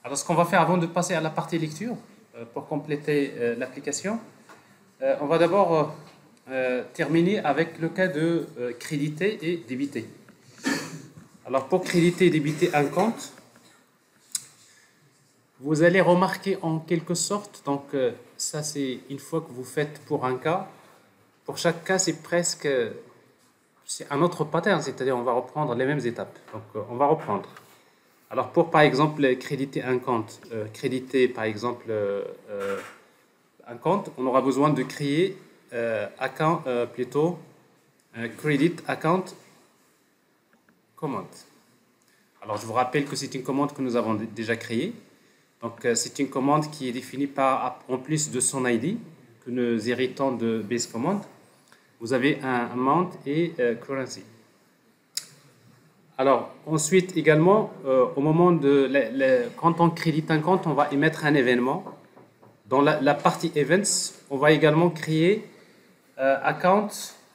Alors, ce qu'on va faire avant de passer à la partie lecture, pour compléter l'application, on va d'abord terminer avec le cas de créditer et débiter. Alors, pour créditer et débiter un compte, vous allez remarquer en quelque sorte, donc ça c'est une fois que vous faites pour un cas, pour chaque cas c'est presque c'est un autre pattern, c'est-à-dire on va reprendre les mêmes étapes. Donc on va reprendre. Alors pour par exemple créditer un compte, créditer par exemple un compte, on aura besoin de créer credit account command. Alors je vous rappelle que c'est une commande que nous avons déjà créée. Donc c'est une commande qui est définie par, en plus de son ID, que nous héritons de base command, vous avez un amount et currency. Alors ensuite également, au moment de, quand on crédite un compte, on va émettre un événement. Dans la partie events, on va également créer account.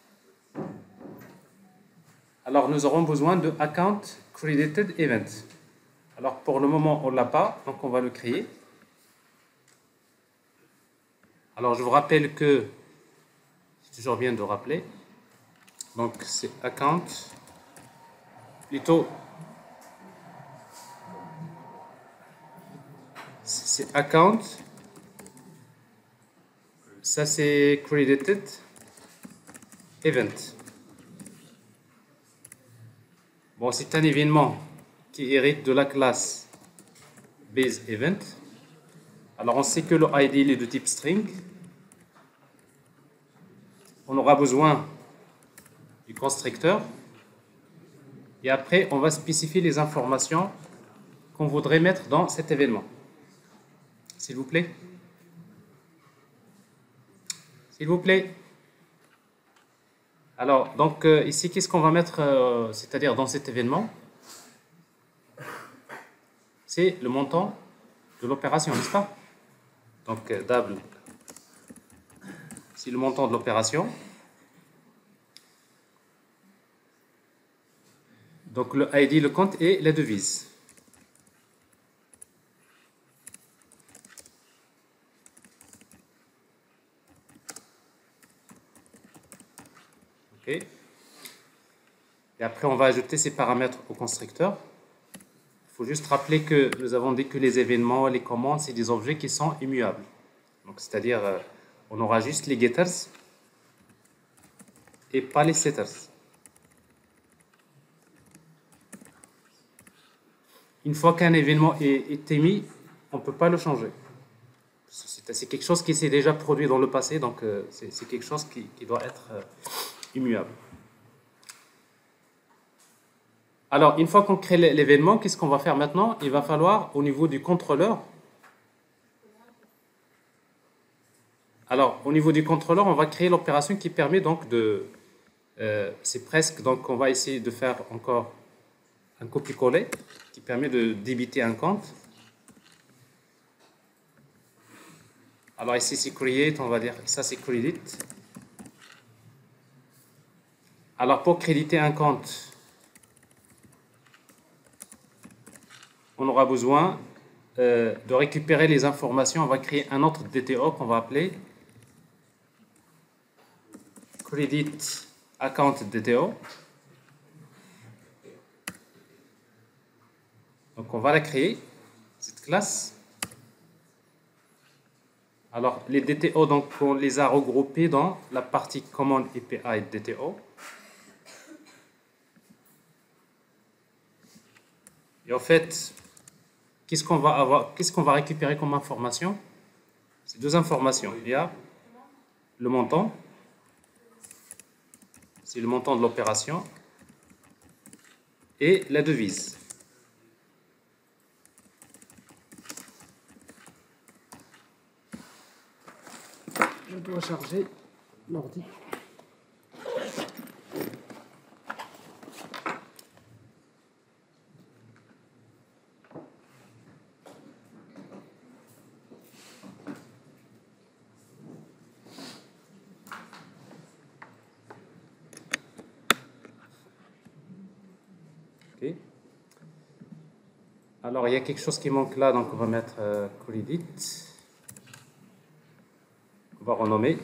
Alors nous aurons besoin de account credited event. Alors pour le moment on ne l'a pas, donc on va le créer. Alors je vous rappelle que, c'est toujours bien de rappeler, donc c'est account, plutôt c'est account, ça c'est credited event. Bon, c'est un événement qui hérite de la classe base event. Alors on sait que le ID est de type string. On aura besoin du constructeur. Et après, on va spécifier les informations qu'on voudrait mettre dans cet événement. S'il vous plaît. S'il vous plaît. Alors, donc ici, qu'est-ce qu'on va mettre, c'est-à-dire dans cet événement? C'est le montant de l'opération, n'est-ce pas? Donc, double, c'est le montant de l'opération. Donc, le ID, le compte et la devise. OK. Et après, on va ajouter ces paramètres au constructeur. Il faut juste rappeler que nous avons dit que les événements, les commandes, c'est des objets qui sont immuables. Donc, c'est-à-dire, on aura juste les getters et pas les setters. Une fois qu'un événement est émis, on ne peut pas le changer. C'est quelque chose qui s'est déjà produit dans le passé, donc c'est quelque chose qui doit être immuable. Alors, une fois qu'on crée l'événement, qu'est-ce qu'on va faire maintenant? Il va falloir, au niveau du contrôleur, on va créer l'opération qui permet donc de... c'est presque, donc on va essayer de faire encore un copier-coller qui permet de débiter un compte. Alors ici c'est create, on va dire ça c'est credit. Alors pour créditer un compte, on aura besoin de récupérer les informations. On va créer un autre DTO qu'on va appeler credit account DTO. Donc on va la créer, cette classe. Alors les DTO, donc on les a regroupés dans la partie commande API DTO. Et en fait, qu'est-ce qu'on va récupérer comme information? C'est deux informations. Il y a le montant, c'est le montant de l'opération, et la devise. Je dois charger l'ordi. Alors, il y a quelque chose qui manque là, donc on va mettre credit. On va renommer.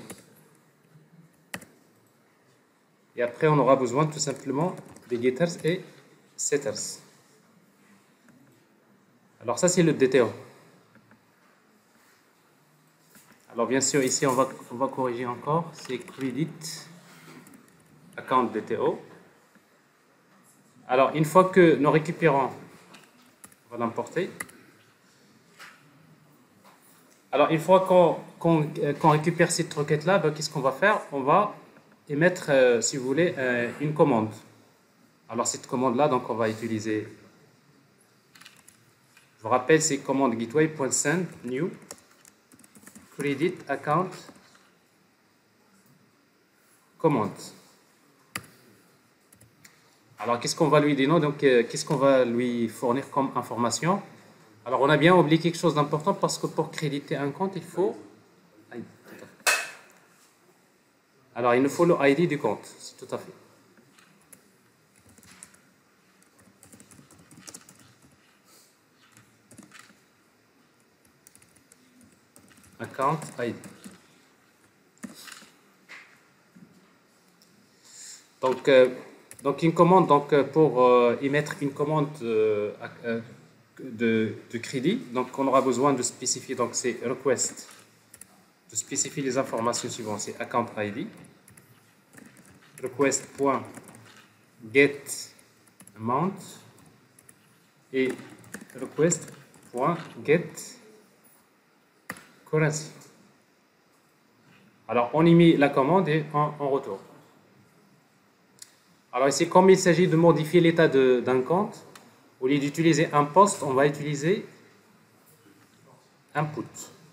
Et après, on aura besoin tout simplement des getters et setters. Alors ça, c'est le DTO. Alors bien sûr, ici, on va corriger encore. C'est credit account DTO. Alors, une fois que nous récupérons, on va l'importer. Alors, une fois qu'on récupère cette requête-là, ben, qu'est-ce qu'on va faire? On va émettre, si vous voulez, une commande. Alors, cette commande-là, donc, on va utiliser. Je vous rappelle, c'est commande gateway.send new credit account commande. Alors, qu'est-ce qu'on va lui donner? Donc, qu'est-ce qu'on va lui fournir comme information? Alors, on a bien oublié quelque chose d'important parce que pour créditer un compte, il faut. Alors, il nous faut le ID du compte. C'est tout à fait. Account ID. Donc une commande, pour émettre une commande de crédit, donc on aura besoin de spécifier, donc c'est request, de spécifier les informations suivantes, c'est account ID, request.get amount et request.get currency. Alors on émet la commande et on retourne. Alors ici, comme il s'agit de modifier l'état d'un compte, au lieu d'utiliser un post, on va utiliser input.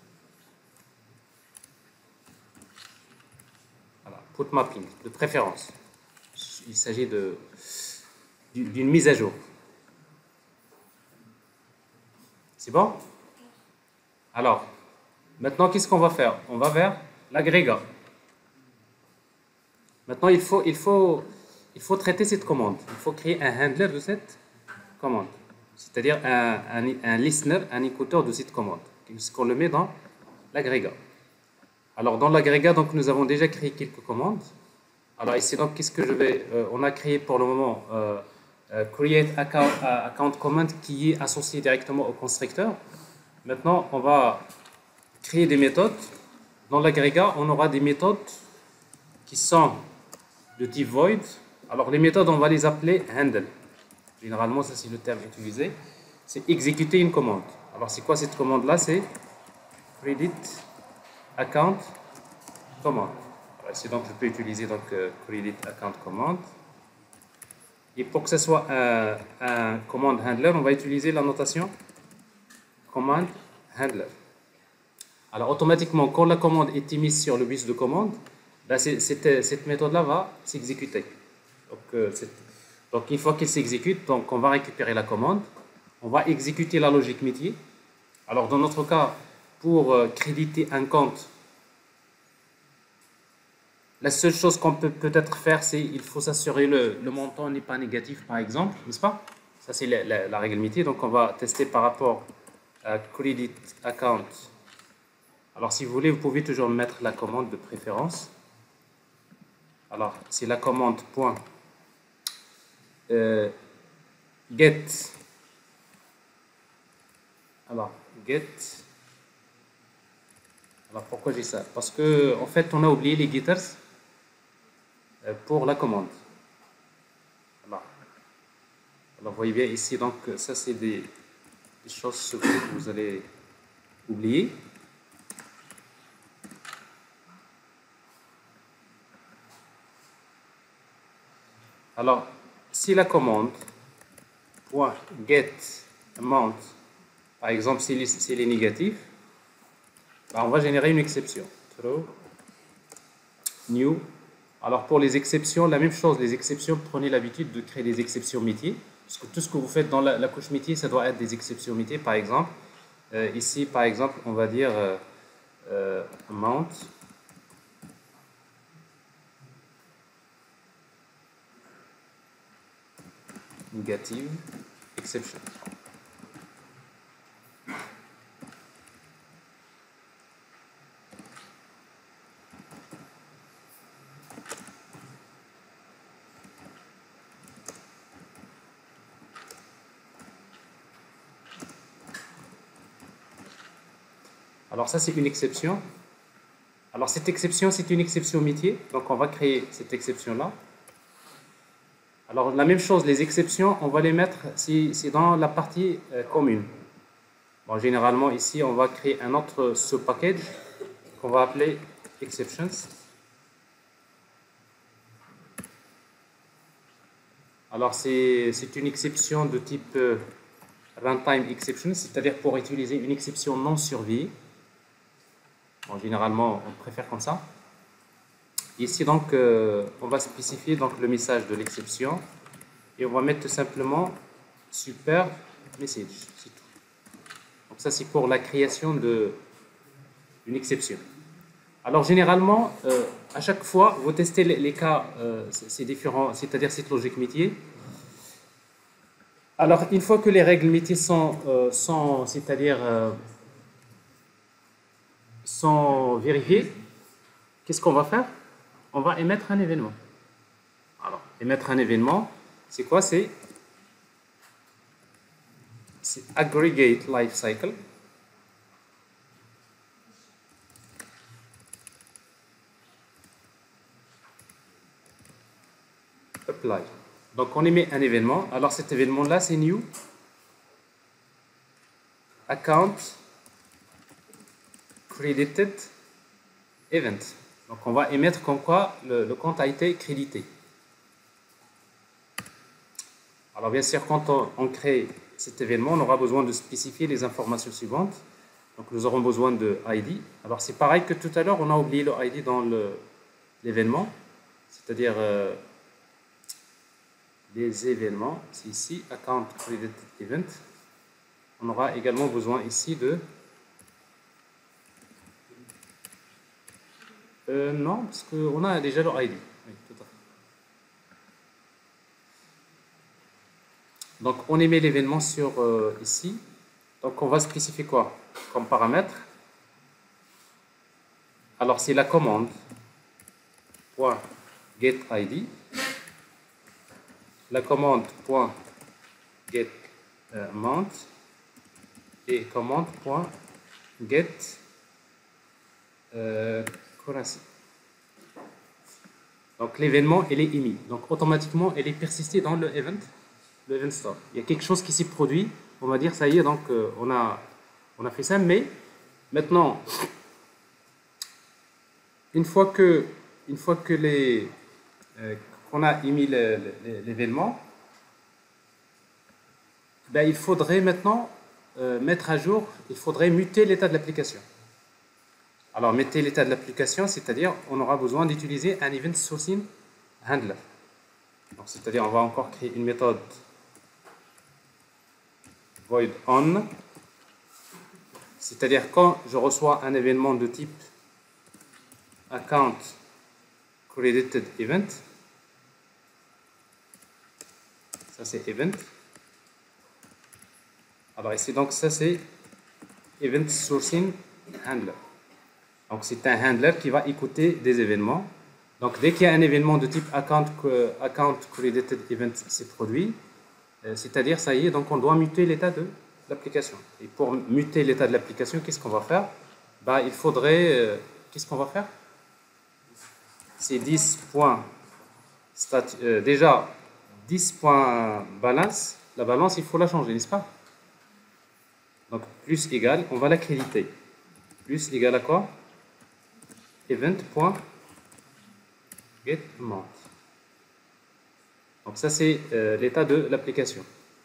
Voilà, put mapping, de préférence. Il s'agit d'une mise à jour. C'est bon? Alors, maintenant, qu'est-ce qu'on va faire? On va vers l'agrégat. Maintenant, il faut traiter cette commande. Il faut créer un handler de cette commande. C'est-à-dire un listener, un écouteur de cette commande. Qu'on le met dans l'agrégat. Alors, dans l'agrégat, donc, nous avons déjà créé quelques commandes. Alors, ici, donc, qu'est-ce que on a créé pour le moment create account command qui est associé directement au constructeur. Maintenant, on va créer des méthodes. Dans l'agrégat, on aura des méthodes qui sont de type void. Alors, les méthodes, on va les appeler handle. Généralement, ça c'est le terme utilisé. C'est exécuter une commande. Alors, c'est quoi cette commande-là? C'est credit account command. Alors, ici, donc, je peux utiliser donc, credit account command. Et pour que ce soit un command handler, on va utiliser la notation command handler. Alors, automatiquement, quand la commande est émise sur le bus de commande, ben, cette méthode-là va s'exécuter. Donc, une fois qu'elle s'exécute, donc on va récupérer la commande, on va exécuter la logique métier. Alors, dans notre cas, pour créditer un compte, la seule chose qu'on peut peut-être faire, c'est il faut s'assurer le montant n'est pas négatif, par exemple, n'est-ce pas? Ça, c'est la règle métier. Donc, on va tester par rapport à credit account. Alors, si vous voulez, vous pouvez toujours mettre la commande de préférence. Alors, c'est la commande point get. Alors, get. Alors, pourquoi j'ai ça? Parce que, en fait, on a oublié les getters pour la commande. Alors, vous voyez bien ici, donc, ça, c'est des choses que vous allez oublier. Alors, si la commande .get amount, par exemple, s'il est négatif, ben, on va générer une exception. Throw new. Alors, pour les exceptions, la même chose. Les exceptions, prenez l'habitude de créer des exceptions métiers. Parce que tout ce que vous faites dans la couche métier, ça doit être des exceptions métiers. Par exemple, ici, par exemple, on va dire amount. Negative exception. Alors ça, c'est une exception. Alors cette exception, c'est une exception métier. Donc on va créer cette exception-là. Alors la même chose, les exceptions, on va les mettre, c'est dans la partie commune. Bon, généralement, ici, on va créer un autre sub-package qu'on va appeler exceptions. Alors c'est une exception de type runtime exception, c'est-à-dire pour utiliser une exception non surveillée. Bon, généralement, on préfère comme ça. Ici, donc, on va spécifier donc, le message de l'exception et on va mettre tout simplement super message. C'est tout. Donc, ça, c'est pour la création d'une exception. Alors, généralement, à chaque fois, vous testez les cas, c'est différent, c'est-à-dire cette logique métier. Alors, une fois que les règles métiers sont c'est-à-dire sont vérifiées, qu'est-ce qu'on va faire? On va émettre un événement. Alors, émettre un événement, c'est quoi? C'est aggregate life cycle. Apply. Donc, on émet un événement. Alors, cet événement-là, c'est new account credited event. Donc, on va émettre comme quoi le compte a été crédité. Alors, bien sûr, quand on crée cet événement, on aura besoin de spécifier les informations suivantes. Donc, nous aurons besoin de ID. Alors, c'est pareil que tout à l'heure, on a oublié le ID dans l'événement, c'est-à-dire les événements. C'est ici, account credited event. On aura également besoin ici de... non, parce qu'on a déjà le ID. Oui, tout à fait. Donc, on émet l'événement sur ici. Donc, on va spécifier quoi comme paramètre? Alors, c'est la commande .getID, la commande .getAmount et commande .getCurrency. Donc, l'événement, il est émis. Donc, automatiquement, elle est persistée dans le event store. Il y a quelque chose qui s'est produit. On va dire, ça y est, donc, on a fait ça. Mais maintenant, une fois que qu'on a émis l'événement, ben, il faudrait maintenant mettre à jour, il faudrait muter l'état de l'application. Alors, mettez l'état de l'application, c'est-à-dire on aura besoin d'utiliser un event sourcing handler. C'est-à-dire on va encore créer une méthode void on, c'est-à-dire quand je reçois un événement de type account credited event, ça c'est event. Alors ici donc ça c'est event sourcing handler. Donc c'est un handler qui va écouter des événements. Donc dès qu'il y a un événement de type account credited event s'est produit, c'est-à-dire ça y est, donc on doit muter l'état de l'application. Et pour muter l'état de l'application, qu'est-ce qu'on va faire? Bah, il faudrait, qu'est-ce qu'on va faire? C'est 10 points déjà 10 points balance. La balance, il faut la changer, n'est-ce pas? Donc plus égal, on va l'accréditer. Plus égal à quoi? Event.getAmount. Donc ça c'est l'état de l'application.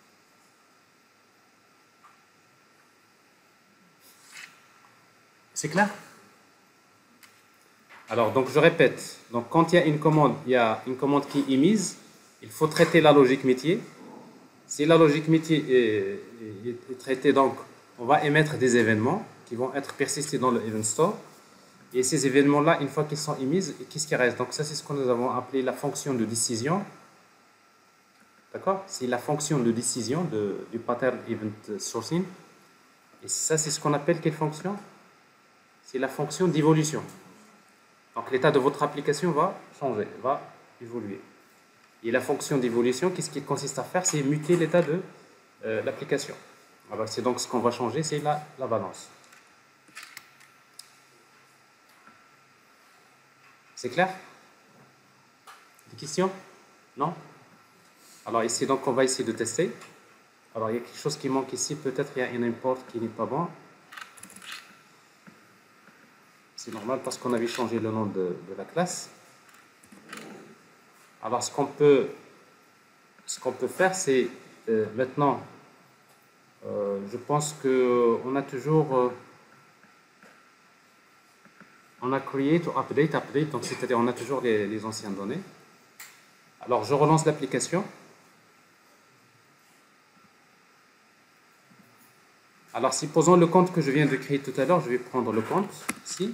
C'est clair? Alors donc je répète, donc quand il y a une commande qui est émise, il faut traiter la logique métier. Si la logique métier est traitée, donc on va émettre des événements qui vont être persistés dans le event store. Et ces événements-là, une fois qu'ils sont émis, qu'est-ce qui reste? Donc ça c'est ce que nous avons appelé la fonction de décision. D'accord? C'est la fonction de décision du pattern event sourcing. Et ça, c'est ce qu'on appelle quelle fonction? C'est la fonction d'évolution. Donc, l'état de votre application va changer, va évoluer. Et la fonction d'évolution, qu'est-ce qu'il consiste à faire? C'est muter l'état de l'application. Alors, c'est donc ce qu'on va changer, c'est la balance. C'est clair? Des questions? Non? Alors ici, donc, on va essayer de tester. Alors, il y a quelque chose qui manque ici. Peut-être il y a un import qui n'est pas bon. C'est normal parce qu'on avait changé le nom de la classe. Alors, ce qu'on peut faire, c'est maintenant, je pense qu'on a toujours... on a create ou update, donc c'est-à-dire on a toujours les anciennes données. Alors, je relance l'application. Alors, supposons le compte que je viens de créer tout à l'heure, je vais prendre le compte ici.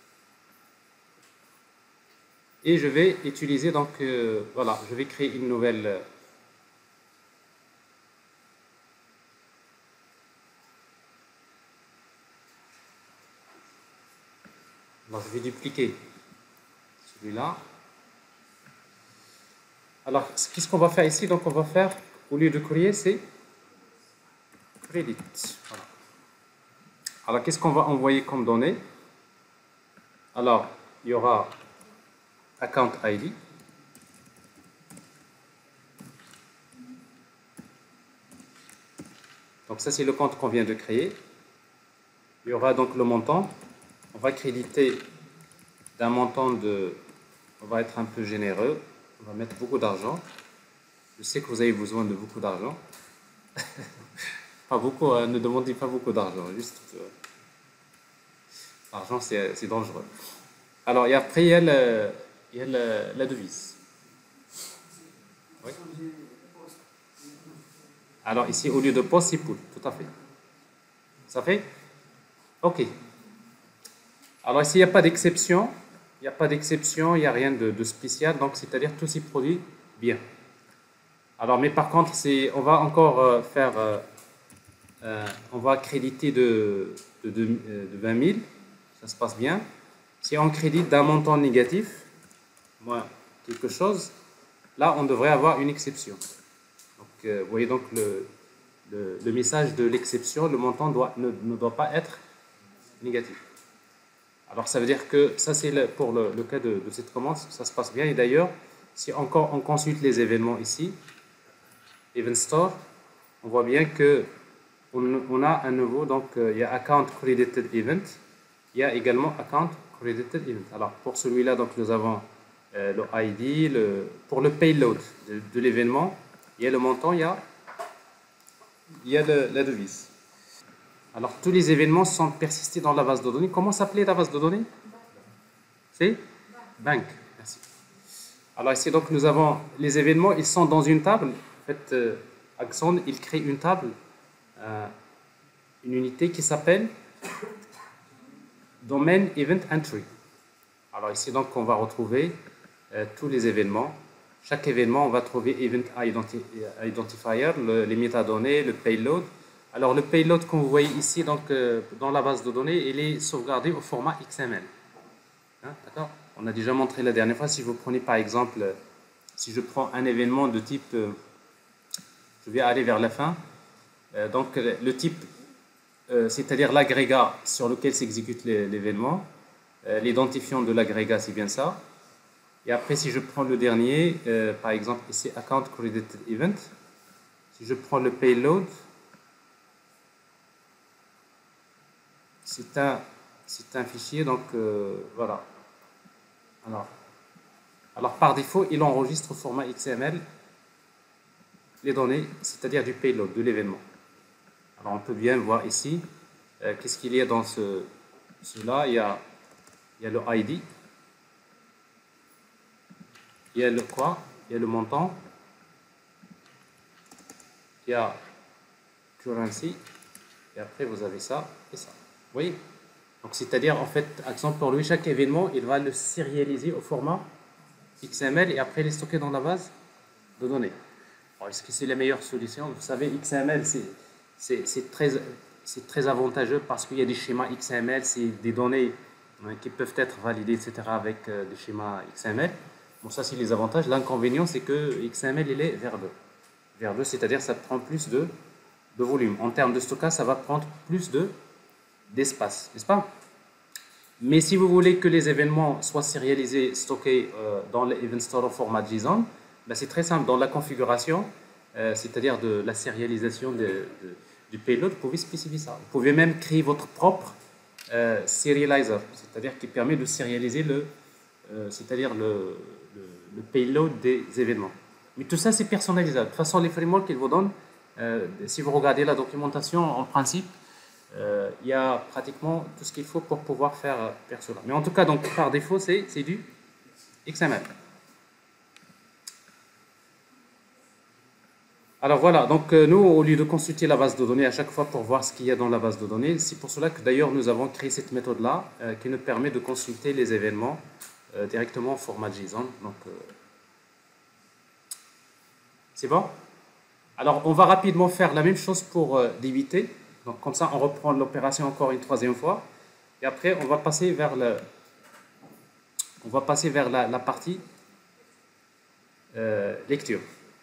Et je vais utiliser, donc, voilà, je vais créer une nouvelle... alors, je vais dupliquer celui-là. Alors, qu'est-ce qu'on va faire ici? Donc, on va faire, au lieu de courrier, c'est credit. Voilà. Alors, qu'est-ce qu'on va envoyer comme données? Alors, il y aura account ID. Donc, ça, c'est le compte qu'on vient de créer. Il y aura donc le montant. On va créditer d'un montant de... On va être un peu généreux. On va mettre beaucoup d'argent. Je sais que vous avez besoin de beaucoup d'argent. Pas beaucoup, ne demandez pas beaucoup d'argent. Juste... l'argent, c'est dangereux. Alors, et après, il y a, la devise. Oui. Alors, ici, au lieu de poste, c'est pool. Tout à fait. Ça fait? OK. Alors, ici, il n'y a pas d'exception. Il n'y a pas d'exception, il n'y a rien de spécial. Donc, c'est-à-dire tout s'y produit bien. Alors, mais par contre, on va encore faire... on va créditer de 20 000. Ça se passe bien. Si on crédite d'un montant négatif, moins quelque chose, là, on devrait avoir une exception. Donc, vous voyez donc le message de l'exception, le montant ne doit pas être négatif. Alors, ça veut dire que ça, c'est pour le cas de cette commande, ça se passe bien. Et d'ailleurs, si encore on consulte les événements ici, Event Store, on voit bien que on a un nouveau, donc il y a Account Credited Event, il y a également Account Credited Event. Alors, pour celui-là, donc nous avons le ID, pour le payload de l'événement, il y a le montant, il y a la devise. Alors, tous les événements sont persistés dans la base de données. Comment s'appelait la base de données? C'est Bank. Merci. Alors ici, donc, nous avons les événements, ils sont dans une table. En fait, Axon, il crée une table, une unité qui s'appelle Domain Event Entry. Alors ici, donc, on va retrouver tous les événements. Chaque événement, on va trouver Event Identifier, les métadonnées, le payload. Alors, le payload que vous voyez ici, donc, dans la base de données, il est sauvegardé au format XML. Hein, d'accord? On a déjà montré la dernière fois. Si vous prenez, par exemple, si je prends un événement de type... je vais aller vers la fin. Donc, le type, c'est-à-dire l'agrégat sur lequel s'exécute l'événement. L'identifiant de l'agrégat, c'est bien ça. Et après, si je prends le dernier, par exemple, ici, Account Credited Event. Si je prends le payload, c'est un fichier, donc voilà. Alors, par défaut, il enregistre au format XML les données, c'est-à-dire du payload, de l'événement. Alors, on peut bien voir ici, qu'est-ce qu'il y a dans cela. Il y a le ID, il y a le quoi, il y a le montant, il y a currency, et après vous avez ça et ça. Vous voyez? Donc, c'est-à-dire, en fait, exemple pour lui, chaque événement, il va le sérialiser au format XML et après les stocker dans la base de données. Est-ce que c'est la meilleure solution? Vous savez, XML, c'est très avantageux parce qu'il y a des schémas XML, c'est des données qui peuvent être validées, etc. avec des schémas XML. Bon, ça, c'est les avantages. L'inconvénient, c'est que XML, il est verbeux. Verbeux, c'est-à-dire ça prend plus de volume. En termes de stockage, ça va prendre plus d'espace, n'est-ce pas? Mais si vous voulez que les événements soient sérialisés, stockés dans l'Event Store au format JSON, ben c'est très simple. Dans la configuration, c'est-à-dire de la sérialisation du payload, vous pouvez spécifier ça. Vous pouvez même créer votre propre serializer, c'est-à-dire qui permet de sérialiser c'est-à-dire le payload des événements. Mais tout ça, c'est personnalisable. De toute façon, les frameworks qu'ils vous donnent, si vous regardez la documentation, en principe, il y a pratiquement tout ce qu'il faut pour pouvoir faire cela. Mais en tout cas, donc, par défaut, c'est du XML. Alors voilà, donc nous, au lieu de consulter la base de données à chaque fois pour voir ce qu'il y a dans la base de données, c'est pour cela que d'ailleurs nous avons créé cette méthode-là qui nous permet de consulter les événements directement au format JSON. Donc, c'est bon? Alors, on va rapidement faire la même chose pour débiter. Donc, comme ça, on reprend l'opération encore une troisième fois. Et après, on va passer vers la partie lecture.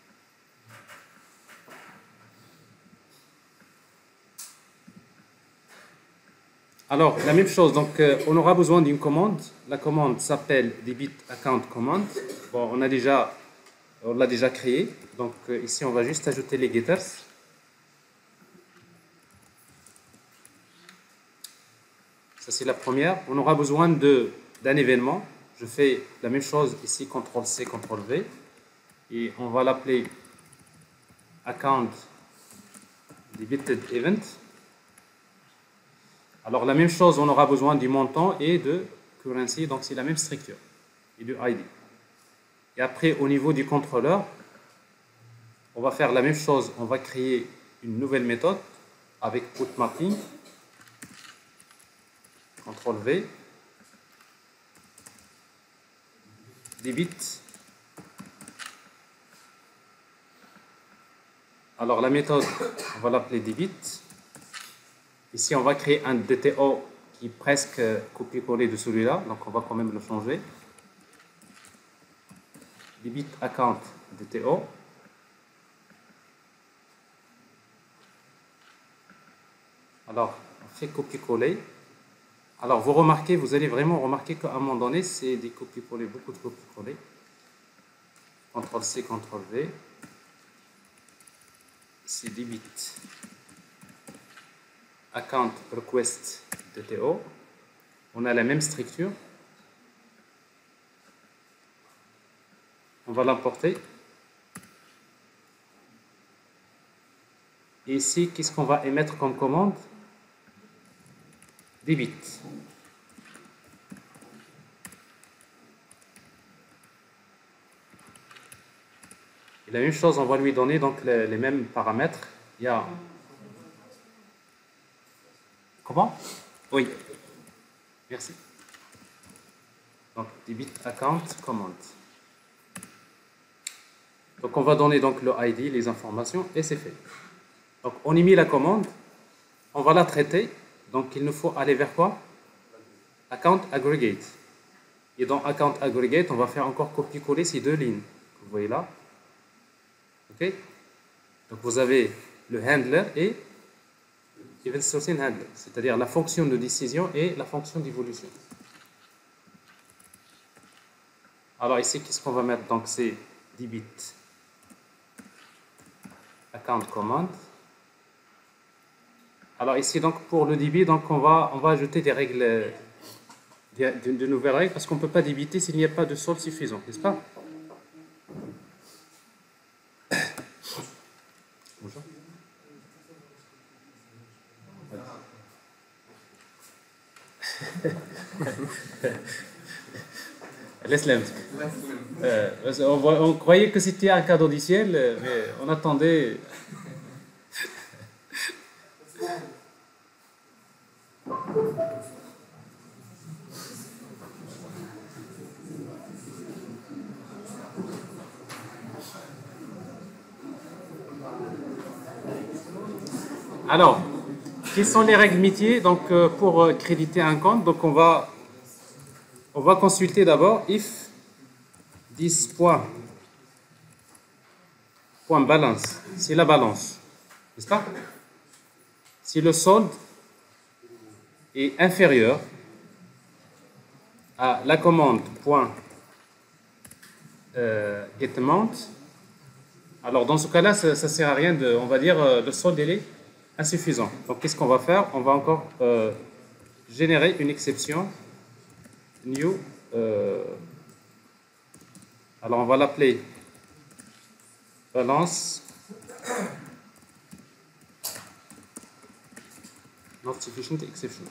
Alors, la même chose, donc on aura besoin d'une commande. La commande s'appelle debit account command. Bon, on l'a déjà créé. Donc ici, on va juste ajouter les getters. Ça, c'est la première. On aura besoin d'un événement. Je fais la même chose ici, CTRL-C, CTRL-V. Et on va l'appeler account debited event. Alors, la même chose, on aura besoin du montant et de currency, donc c'est la même structure, et du ID. Et après, au niveau du contrôleur, on va faire la même chose, on va créer une nouvelle méthode avec put mapping, CTRL-V, debit. Alors, la méthode, on va l'appeler debit. Ici, on va créer un DTO qui est presque copié-collé de celui-là, donc on va quand même le changer. Debit account DTO. Alors, on fait copier-coller. Alors, vous allez vraiment remarquer qu'à un moment donné, c'est des copier-coller, beaucoup de copier-coller. CTRL-C, CTRL-V. C'est debit account request DTO. On a la même structure. On va l'importer. Et ici, qu'est-ce qu'on va émettre comme commande? Debit. Et la même chose, on va lui donner donc les mêmes paramètres. Il y a... Comment? Oui. Merci. Donc, debit account command. Donc, on va donner donc le ID, les informations, et c'est fait. Donc, on émet la commande, on va la traiter. Donc, il nous faut aller vers quoi? Account aggregate. Et dans account aggregate, on va faire encore copier-coller ces deux lignes. Vous voyez là? OK? Donc, vous avez le handler et event sourcing handler, c'est-à-dire la fonction de décision et la fonction d'évolution. Alors ici, qu'est-ce qu'on va mettre? Donc c'est debit account command. Alors ici, donc pour le debit, donc on va ajouter des règles, de nouvelles règles, parce qu'on ne peut pas débiter s'il n'y a pas de solde suffisant, n'est-ce pas? Bonjour. Laisse-le. On croyait que c'était un cadeau du ciel, mais on attendait. Alors, quelles sont les règles métiers donc, pour créditer un compte? Donc, on va consulter d'abord if this point balance, c'est la balance, n'est-ce pas? Si le solde est inférieur à la commande point getAmount. Alors dans ce cas-là, ça ne sert à rien de, on va dire, le solde est insuffisant. Donc qu'est-ce qu'on va faire? On va encore générer une exception new. Alors on va l'appeler balance not sufficient exception.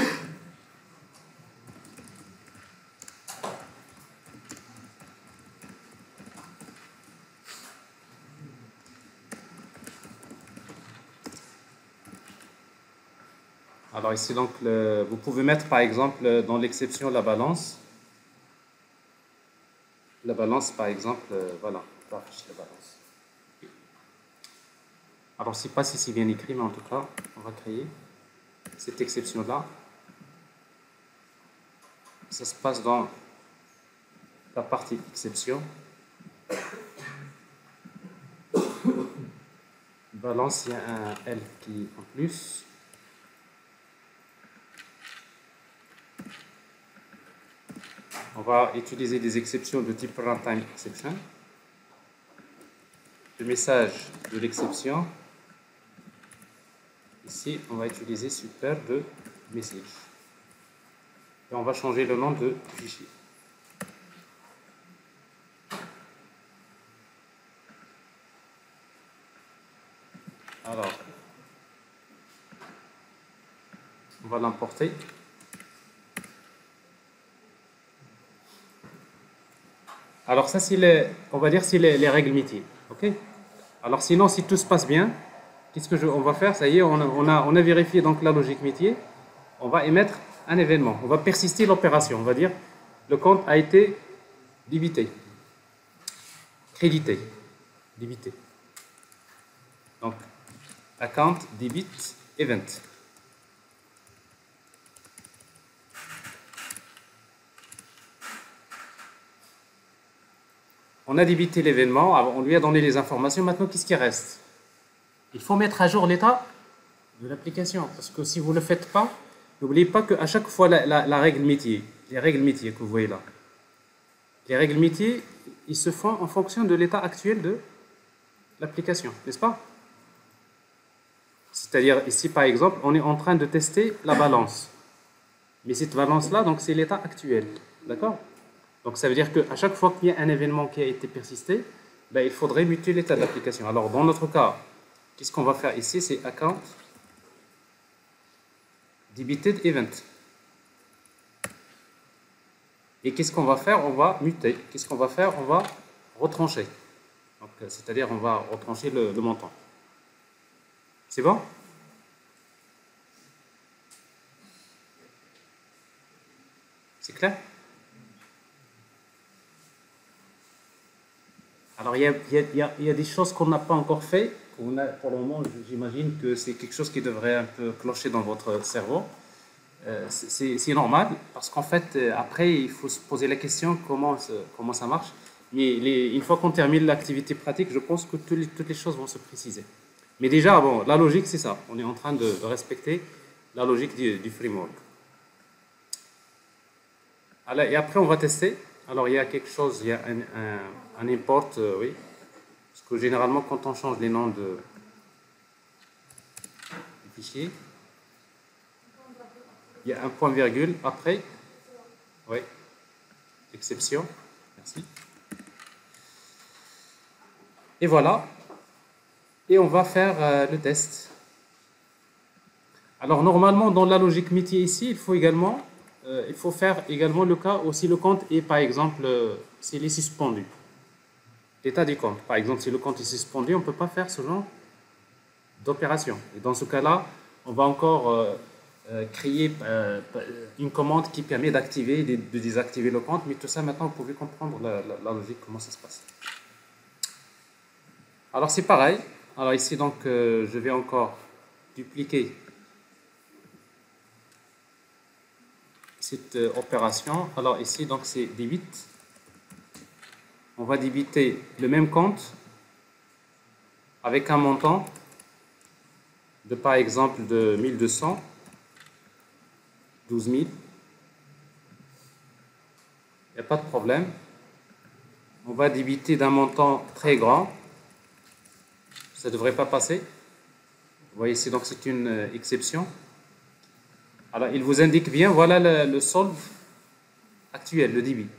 Alors ici, donc, vous pouvez mettre par exemple dans l'exception la balance. La balance, par exemple, voilà, on peut afficher la balance. Alors, je ne sais pas si c'est bien écrit, mais en tout cas, on va créer cette exception-là. Ça se passe dans la partie exception. Balance, il y a un L qui est en plus. On va utiliser des exceptions de type runtime exception. Le message de l'exception. Ici, on va utiliser super de message. Et on va changer le nom de fichier. Alors, on va l'importer. Alors ça, c'est on va dire c'est les règles métiers. Ok. Alors sinon, si tout se passe bien, qu'est-ce que on va faire? Ça y est, on a vérifié donc la logique métier. On va émettre un événement. On va persister l'opération. On va dire le compte a été débité, crédité, débité. Donc account debit event. On a débité l'événement, on lui a donné les informations. Maintenant, qu'est-ce qui reste? Il faut mettre à jour l'état de l'application. Parce que si vous ne le faites pas, n'oubliez pas qu'à chaque fois, la règle métier, les règles métiers que vous voyez là, les règles métiers, ils se font en fonction de l'état actuel de l'application, n'est-ce pas? C'est-à-dire, ici, par exemple, on est en train de tester la balance. Mais cette balance-là, donc, c'est l'état actuel. D'accord? Donc ça veut dire qu'à chaque fois qu'il y a un événement qui a été persisté, ben, il faudrait muter l'état de l'application. Alors dans notre cas, qu'est-ce qu'on va faire ici? C'est account debited event. Et qu'est-ce qu'on va faire? On va muter. Qu'est-ce qu'on va faire? On va retrancher. C'est-à-dire on va retrancher le montant. C'est bon? C'est clair? Alors, il y a des choses qu'on n'a pas encore fait. Pour le moment, j'imagine que c'est quelque chose qui devrait un peu clocher dans votre cerveau. C'est normal, parce qu'en fait, après, il faut se poser la question comment ça marche. Mais une fois qu'on termine l'activité pratique, je pense que toutes les choses vont se préciser. Mais déjà, bon, la logique, c'est ça. On est en train de respecter la logique du framework. Alors, et après, on va tester. Alors, il y a quelque chose, il y a un import, oui. Parce que généralement, quand on change les noms de fichiers, il y a un point virgule après. Oui. Exception. Merci. Et voilà. Et on va faire le test. Alors, normalement, dans la logique métier ici, il faut faire également le cas où si le compte est, par exemple, s'il est suspendu. L'état du compte. Par exemple, si le compte est suspendu, on ne peut pas faire ce genre d'opération. Et dans ce cas-là, on va encore créer une commande qui permet d'activer et de désactiver le compte. Mais tout ça, maintenant, vous pouvez comprendre la logique, comment ça se passe. Alors, c'est pareil. Alors ici, donc, je vais encore dupliquer cette opération. Alors ici, donc, c'est débit. On va débiter le même compte avec un montant de, par exemple, de 1200, 12 000. n'y a pas de problème. On va débiter d'un montant très grand. Ça ne devrait pas passer. Vous voyez ici, donc c'est une exception. Alors, il vous indique bien, voilà le solde actuel, le débit.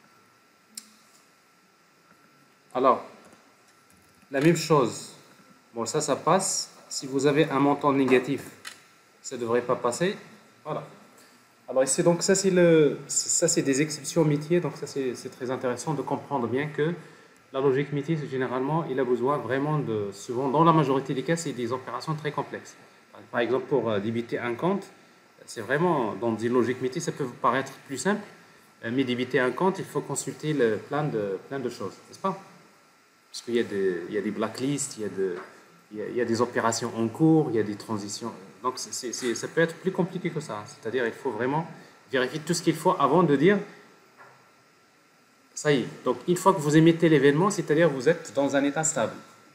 Alors, la même chose. Bon, ça passe. Si vous avez un montant négatif, ça ne devrait pas passer. Voilà. Alors ici, donc ça c'est des exceptions métiers, donc ça c'est très intéressant de comprendre bien que la logique métier, généralement, il a besoin vraiment de, souvent dans la majorité des cas, c'est des opérations très complexes. Par exemple, pour débiter un compte, c'est vraiment, dans des logiques métiers, ça peut vous paraître plus simple, mais débiter un compte, il faut consulter plein de choses, n'est-ce pas? Parce qu'il y a des blacklists, il y a des opérations en cours, il y a des transitions. Donc, ça peut être plus compliqué que ça. C'est-à-dire, il faut vraiment vérifier tout ce qu'il faut avant de dire ça y est. Donc, une fois que vous émettez l'événement, c'est-à-dire vous êtes dans un état stable.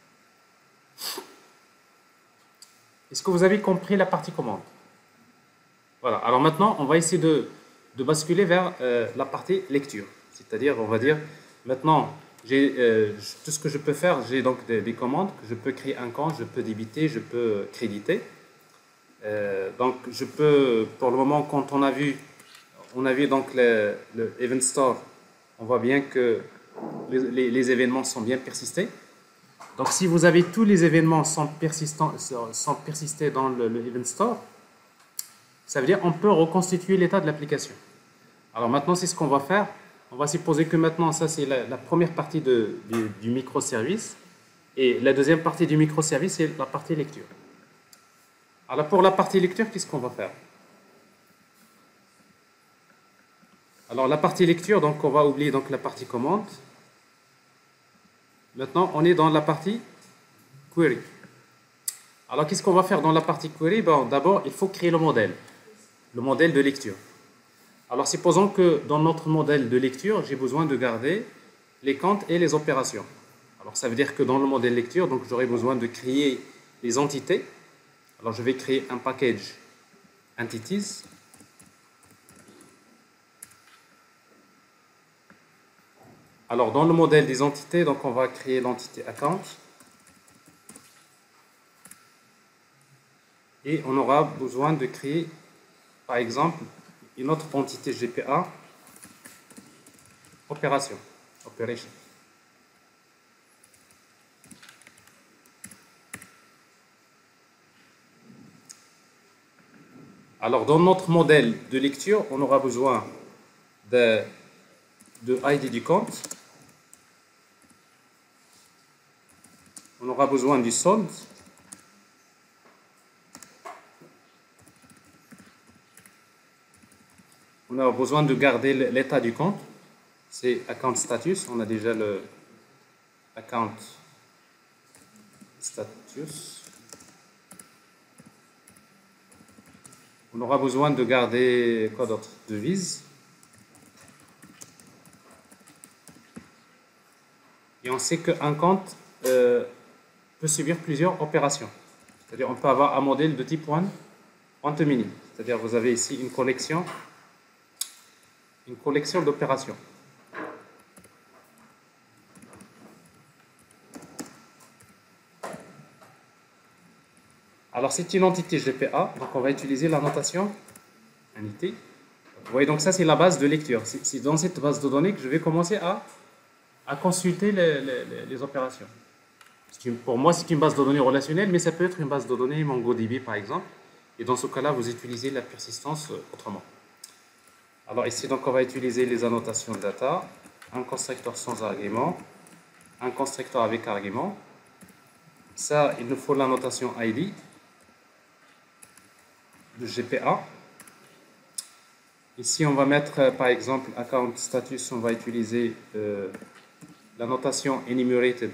Est-ce que vous avez compris la partie commande? Voilà. Alors maintenant, on va essayer de basculer vers la partie lecture. C'est-à-dire, on va dire, maintenant, tout ce que je peux faire, j'ai donc des commandes, je peux créer un compte, je peux débiter, je peux créditer. Donc, je peux, pour le moment, quand on a vu donc le Event Store, on voit bien que les événements sont bien persistés. Donc, si vous avez tous les événements sans persister dans le Event Store, ça veut dire qu'on peut reconstituer l'état de l'application. Alors maintenant, c'est ce qu'on va faire. On va supposer que maintenant, ça c'est la première partie du microservice. Et la deuxième partie du microservice, c'est la partie lecture. Alors pour la partie lecture, qu'est-ce qu'on va faire? Alors la partie lecture, donc on va oublier donc la partie commande. Maintenant, on est dans la partie query. Alors qu'est-ce qu'on va faire dans la partie query? Bon, d'abord, il faut créer le modèle de lecture. Alors supposons que dans notre modèle de lecture, j'ai besoin de garder les comptes et les opérations. Alors ça veut dire que dans le modèle lecture, donc j'aurai besoin de créer les entités. Alors je vais créer un package entities. Alors dans le modèle des entités, donc on va créer l'entité account. Et on aura besoin de créer, par exemple, une autre entité GPA, operation. Alors, dans notre modèle de lecture, on aura besoin de ID du compte. On aura besoin du solde. On aura besoin de garder l'état du compte. C'est account status. On a déjà le account status. On aura besoin de garder quoi d'autre? Devise. Et on sait qu'un compte peut subir plusieurs opérations. C'est-à-dire on peut avoir un modèle de type one-to-many. C'est-à-dire vous avez ici une collection d'opérations. Alors c'est une entité GPA, donc on va utiliser la notation unité. Vous voyez, donc ça c'est la base de lecture. C'est dans cette base de données que je vais commencer à consulter les opérations. Pour moi, c'est une base de données relationnelle, mais ça peut être une base de données MongoDB par exemple. Et dans ce cas-là, vous utilisez la persistance autrement. Alors ici, donc, on va utiliser les annotations data, un constructeur sans argument, un constructeur avec argument. Ça, il nous faut la notation ID de GPA. Ici, on va mettre, par exemple, account status, on va utiliser la notation enumerated.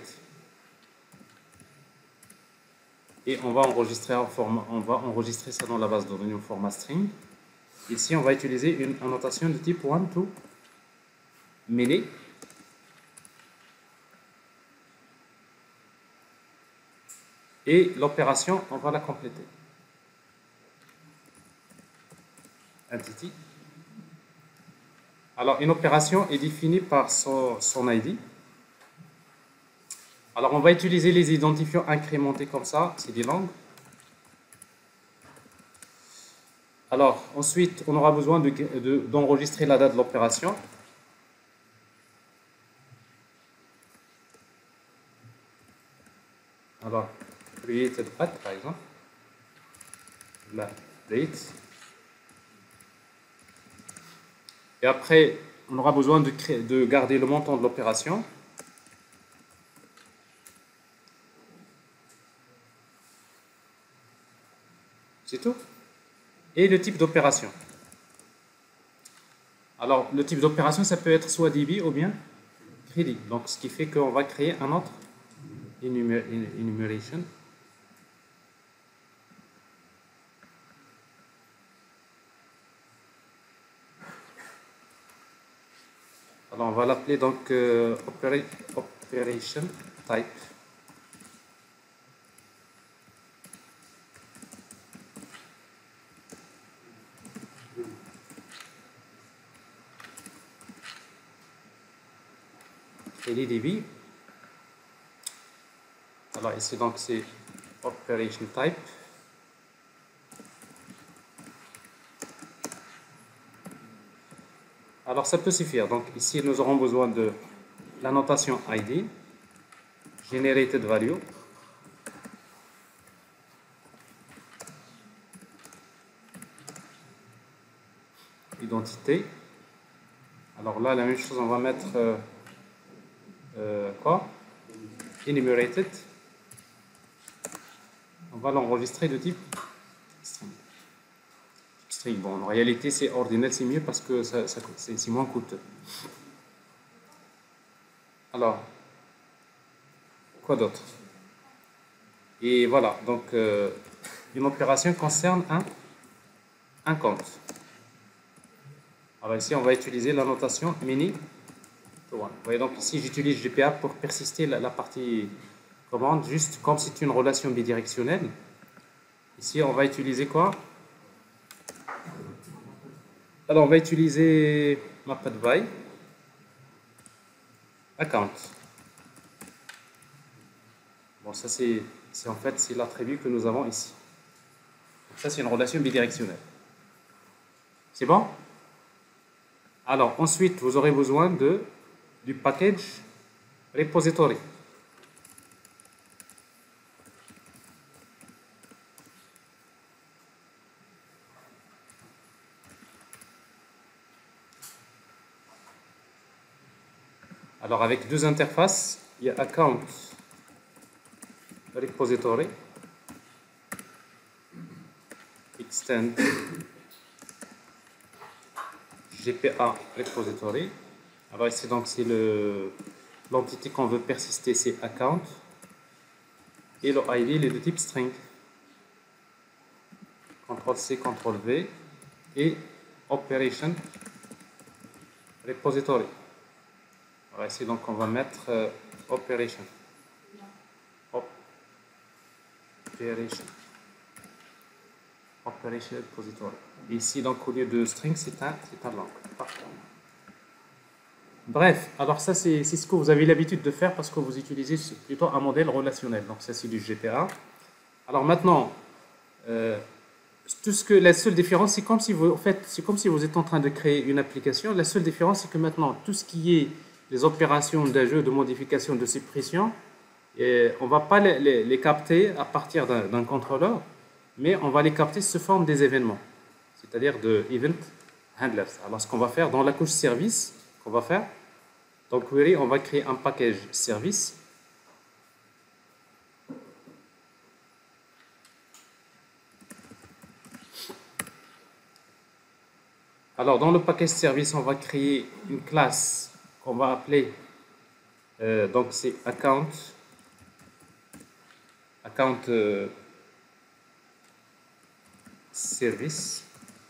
Et on va enregistrer ça dans la base de données au format string. Ici, on va utiliser une annotation de type one-to-many. Et l'opération, on va la compléter. Entity. Alors, une opération est définie par son ID. Alors, on va utiliser les identifiants incrémentés comme ça, c'est des langues. Alors, ensuite, on aura besoin d'enregistrer la date de l'opération. Alors, created at, par exemple. La date. Et après, on aura besoin de garder le montant de l'opération. C'est tout. Et le type d'opération. Alors, le type d'opération, ça peut être soit débit ou bien crédit. Donc, ce qui fait qu'on va créer un autre enumeration. Alors, on va l'appeler donc operation type. Et les débits. Alors ici donc c'est operation type. Alors ça peut suffire. Donc ici nous aurons besoin de la notation ID, generated value, identité. Alors là la même chose, on va mettre quoi? Enumerated. On va l'enregistrer de type string. String. Bon, en réalité, c'est ordinal, c'est mieux parce que c'est moins coûteux. Alors, quoi d'autre? Et voilà, donc une opération concerne un compte. Alors ici, on va utiliser la notation mini. Vous voyez, donc ici, j'utilise GPA pour persister la partie commande, juste comme c'est une relation bidirectionnelle. Ici, on va utiliser quoi? Alors, on va utiliser mapAdVy account. Bon, ça c'est en fait c'est l'attribut que nous avons ici. Donc, ça c'est une relation bidirectionnelle. C'est bon? Alors ensuite, vous aurez besoin du package repository. Alors avec deux interfaces, il y a account repository extend GPA repository. Alors ici donc c'est l'entité qu'on veut persister, c'est account, et le ID il est de type string. CTRL-C, CTRL-V et operation repository. Alors ici donc on va mettre operation repository. Et ici donc au lieu de string c'est un long. Parfait. Bref, alors ça c'est ce que vous avez l'habitude de faire parce que vous utilisez plutôt un modèle relationnel. Donc ça c'est du GPA. Alors maintenant, la seule différence, c'est comme si vous, en fait, c'est comme si vous êtes en train de créer une application. La seule différence, c'est que maintenant, tout ce qui est les opérations d'ajout, de modification, de suppression, on ne va pas les capter à partir d'un contrôleur, mais on va les capter sous forme des événements, c'est-à-dire de event handlers. Alors, ce qu'on va faire dans la couche service, qu'on va faire, dans query, on va créer un package service. Alors, dans le package service, on va créer une classe qu'on va appeler, donc c'est account service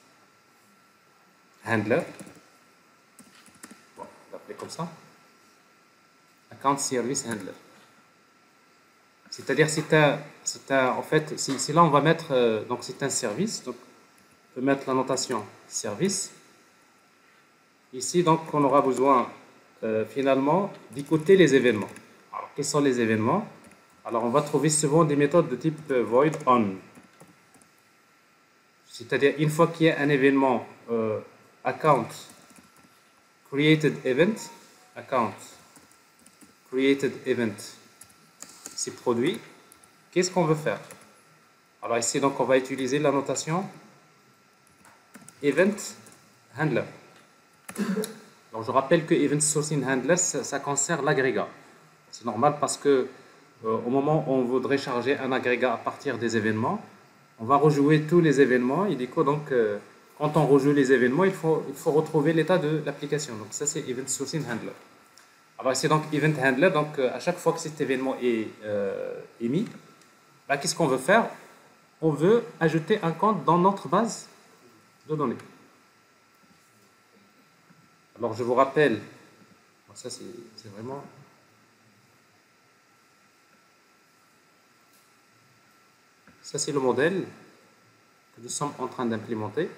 handler. Bon, on va l'appeler comme ça. Account service handler. C'est-à-dire, en fait, c'est là on va mettre, donc c'est un service. Donc, on peut mettre la notation service. Ici, donc, on aura besoin finalement d'écouter les événements. Alors, quels sont les événements? Alors, on va trouver souvent des méthodes de type void on. C'est-à-dire, une fois qu'il y a un événement account created event, account created event, c'est produit, qu'est-ce qu'on veut faire? Alors ici, donc, on va utiliser la notation event handler. Donc, je rappelle que event sourcing handler, ça concerne l'agrégat. C'est normal parce que au moment où on voudrait charger un agrégat à partir des événements, on va rejouer tous les événements et du coup, donc, quand on rejoue les événements, il faut retrouver l'état de l'application. Donc, ça, c'est event sourcing handler. Alors, ici, donc, event handler, donc, à chaque fois que cet événement est émis, bah, qu'est-ce qu'on veut faire? On veut ajouter un compte dans notre base de données. Alors, je vous rappelle, ça, c'est vraiment... Ça, c'est le modèle que nous sommes en train d'implémenter.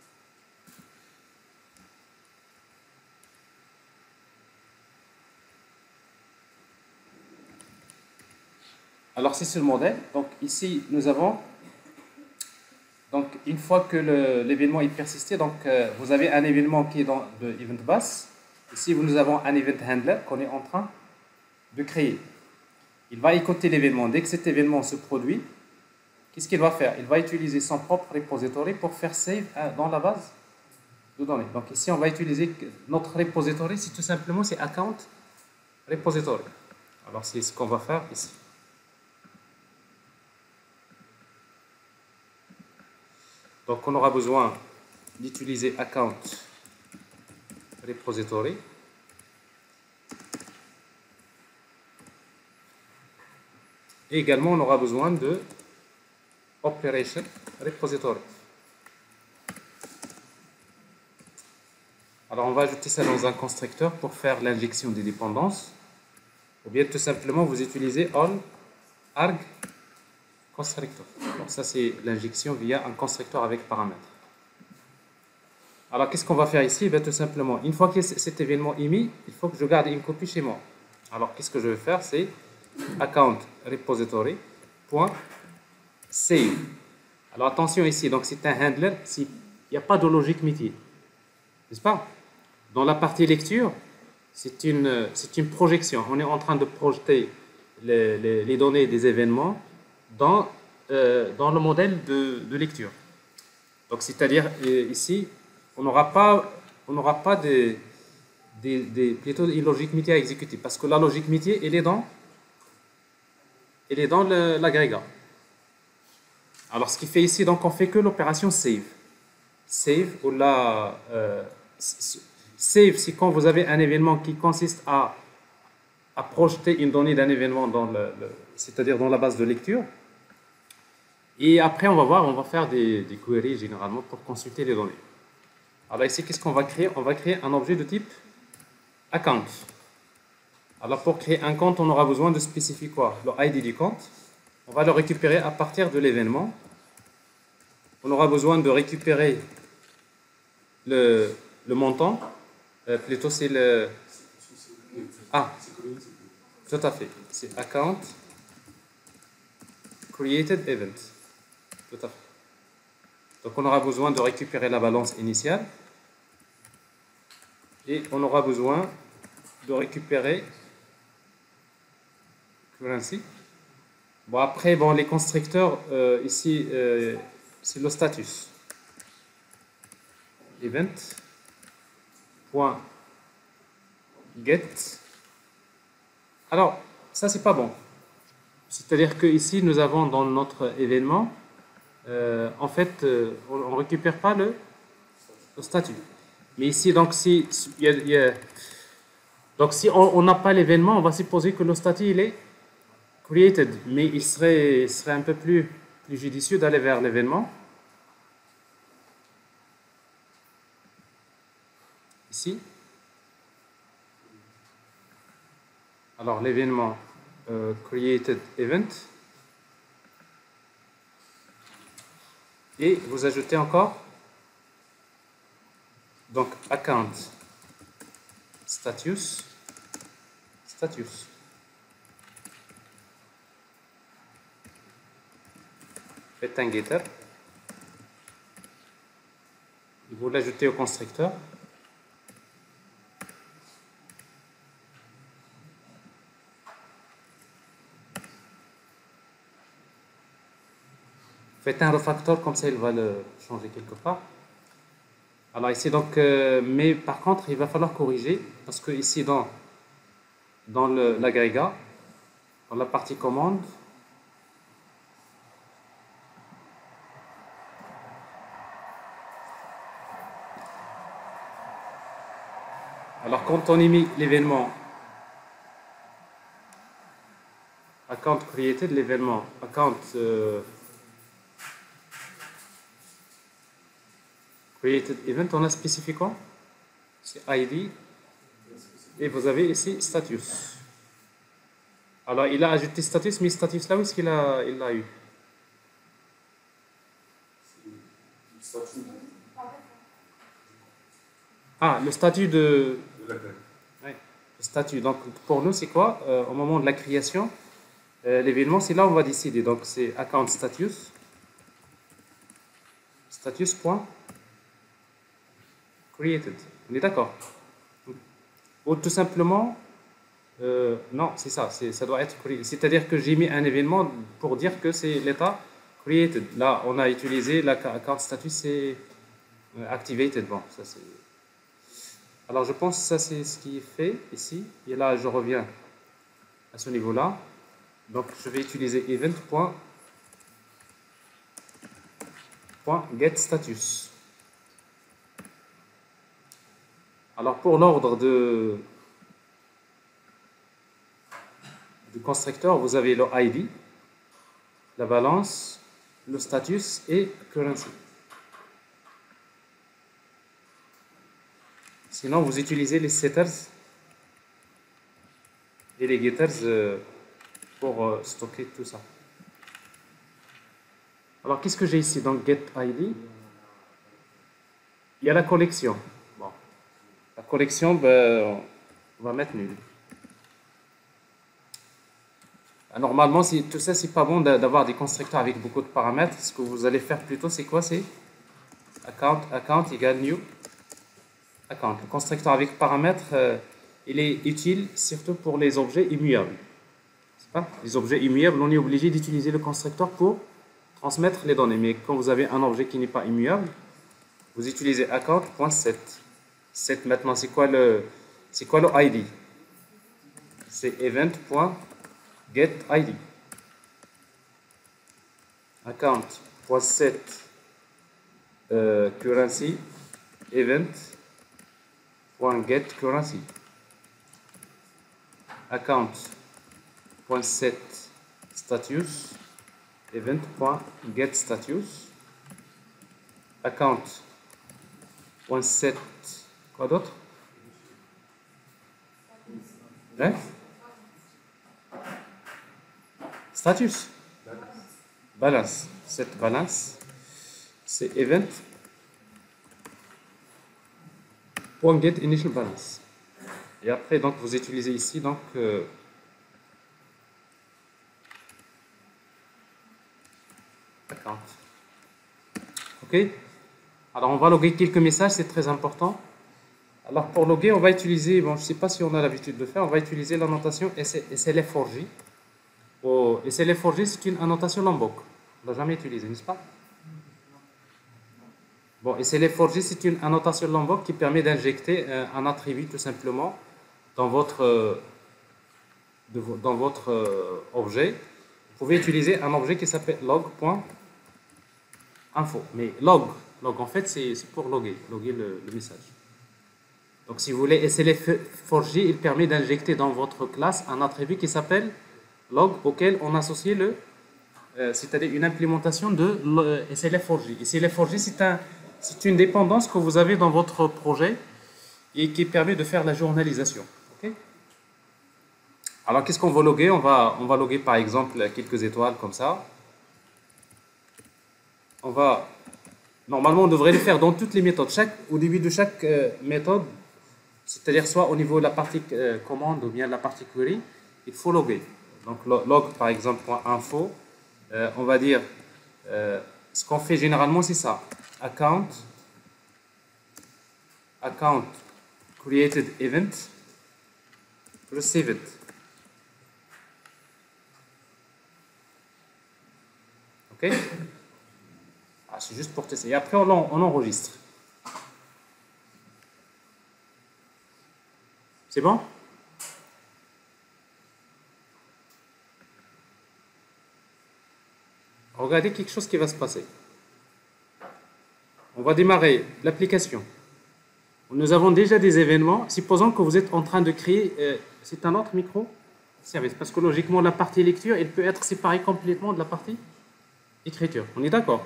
Alors, c'est le modèle. Donc, ici, nous avons... Donc, une fois que l'événement est persisté, donc, vous avez un événement qui est dans le event bus. Ici, nous avons un event handler qu'on est en train de créer. Il va écouter l'événement. Dès que cet événement se produit, qu'est-ce qu'il va faire? Il va utiliser son propre repository pour faire save dans la base de données. Donc ici, on va utiliser notre repository, c'est tout simplement c'est account repository. Alors c'est ce qu'on va faire ici. Donc on aura besoin d'utiliser account repository. Et également, on aura besoin de operation repository. Alors, on va ajouter ça dans un constructeur pour faire l'injection des dépendances. Ou bien, tout simplement, vous utilisez all arg constructor. Donc, ça, c'est l'injection via un constructeur avec paramètres. Alors, qu'est-ce qu'on va faire ici? Bien, tout simplement, une fois que cet événement est mis, il faut que je garde une copie chez moi. Alors, qu'est-ce que je vais faire? C'est account repository .save. Alors, attention ici, donc c'est un handler, il n'y a pas de logique métier. N'est-ce pas? Dans la partie lecture, c'est une projection. On est en train de projeter les données des événements dans le modèle de lecture. Donc, c'est-à-dire ici, on n'aura pas plutôt une logique métier à exécuter parce que la logique métier, elle est dans l'agrégat. Alors, ce qui fait ici, donc, on fait que l'opération save. Save, ou la save, c'est quand vous avez un événement qui consiste à projeter une donnée d'un événement c'est-à-dire dans la base de lecture. Et après, on va voir, on va faire des queries généralement pour consulter les données. Alors ici, qu'est-ce qu'on va créer? On va créer un objet de type account. Alors pour créer un compte, on aura besoin de spécifier quoi? Le ID du compte. On va le récupérer à partir de l'événement. On aura besoin de récupérer le montant. Plutôt, c'est le... Ah, tout à fait. C'est account created event. Tout à fait. Donc, on aura besoin de récupérer la balance initiale. Et on aura besoin de récupérer currency. Bon, après, bon, les constructeurs, ici, c'est le status. Event. Get. Alors, ça, c'est pas bon. C'est-à-dire que ici, nous avons dans notre événement, en fait, on ne récupère pas le statut. Mais ici, donc, donc, si on n'a pas l'événement, on va supposer que le statut, il est created. Mais il serait un peu plus judicieux d'aller vers l'événement. Ici. Alors, l'événement created event. Et vous ajoutez encore donc account status. Faites un getter. Vous l'ajoutez au constructeur. Faites un refactor, comme ça il va le changer quelque part. Alors ici donc, mais par contre il va falloir corriger parce que ici dans l'agrégat, dans la partie commande, alors quand on émet l'événement account created, l'événement account created event, on a spécifié quoi? C'est ID et vous avez ici status. Alors il a ajouté status, mais status là où est-ce qu'il a, il l'a eu? Ah, le statut de... Ouais, le statut. Donc pour nous c'est quoi? Au moment de la création, l'événement c'est là où on va décider. Donc c'est account status. Status point created. On est d'accord? Ou tout simplement, non, c'est ça, ça doit être created. C'est-à-dire que j'ai mis un événement pour dire que c'est l'état created. Là, on a utilisé l'account status, c'est activated. Bon, ça c'est. Alors, je pense que ça c'est ce qui est fait ici. Et là, je reviens à ce niveau-là. Donc, je vais utiliser event.getStatus. Alors, pour l'ordre du constructeur, vous avez le ID, la balance, le status et currency. Sinon, vous utilisez les setters et les getters pour stocker tout ça. Alors, qu'est-ce que j'ai ici? Donc, getID, il y a la collection. Bon. La collection, ben, on va mettre nul. Normalement, tout ça, c'est pas bon d'avoir des constructeurs avec beaucoup de paramètres. Ce que vous allez faire plutôt, c'est quoi? C'est account égale new account. Le constructeur avec paramètres, il est utile surtout pour les objets immuables. Les objets immuables, on est obligé d'utiliser le constructeur pour transmettre les données. Mais quand vous avez un objet qui n'est pas immuable, vous utilisez account.set. Set maintenant, c'est quoi le ID? C'est event.getID. Account.set currency event.getCurrency. Account.set status event.getStatus. Account.set quoi d'autre? Hein? Status. Balance. Cette balance, c'est event.getInitialBalance. Et après, donc, vous utilisez ici, donc, account. OK? Alors, on va loguer quelques messages, c'est très important. Alors, pour loguer, on va utiliser, bon, je ne sais pas si on a l'habitude de le faire, on va utiliser la notation SLF4J. SLF4J, c'est une annotation Lombok. On ne l'a jamais utilisée, n'est-ce pas? Bon, SLF4J, c'est une annotation Lombok qui permet d'injecter un attribut tout simplement dans votre objet. Vous pouvez utiliser un objet qui s'appelle log.info. Mais log en fait, c'est pour loguer le message. Donc, si vous voulez, SLF4J, il permet d'injecter dans votre classe un attribut qui s'appelle log auquel on associe c'est-à-dire une implémentation de SLF4J. SLF4J, c'est une dépendance que vous avez dans votre projet et qui permet de faire la journalisation. Okay? Alors, qu'est-ce qu'on va loguer? On va loguer par exemple quelques étoiles comme ça. Normalement, on devrait le faire dans toutes les méthodes. Au début de chaque méthode, C'est-à-dire soit au niveau de la partie commande ou bien de la partie query, il faut loguer. Donc log par exemple .info, on va dire ce qu'on fait généralement c'est ça, account created event received. Ok, c'est juste pour tester. Et après on enregistre. C'est bon? Regardez quelque chose qui va se passer. On va démarrer l'application. Nous avons déjà des événements. Supposons que vous êtes en train de créer... c'est un autre micro-service. Parce que logiquement, la partie lecture, elle peut être séparée complètement de la partie écriture. On est d'accord?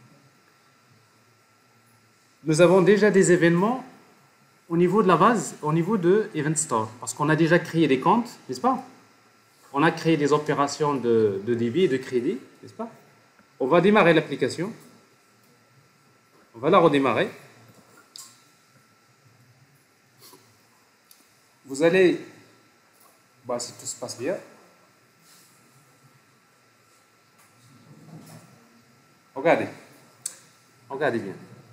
Nous avons déjà des événements au niveau de la base, au niveau de Event Store. Parce qu'on a déjà créé des comptes, n'est-ce pas? On a créé des opérations de débit et de crédit, n'est-ce pas? On va démarrer l'application. On va la redémarrer. Vous allez, si tout se passe bien, regardez bien.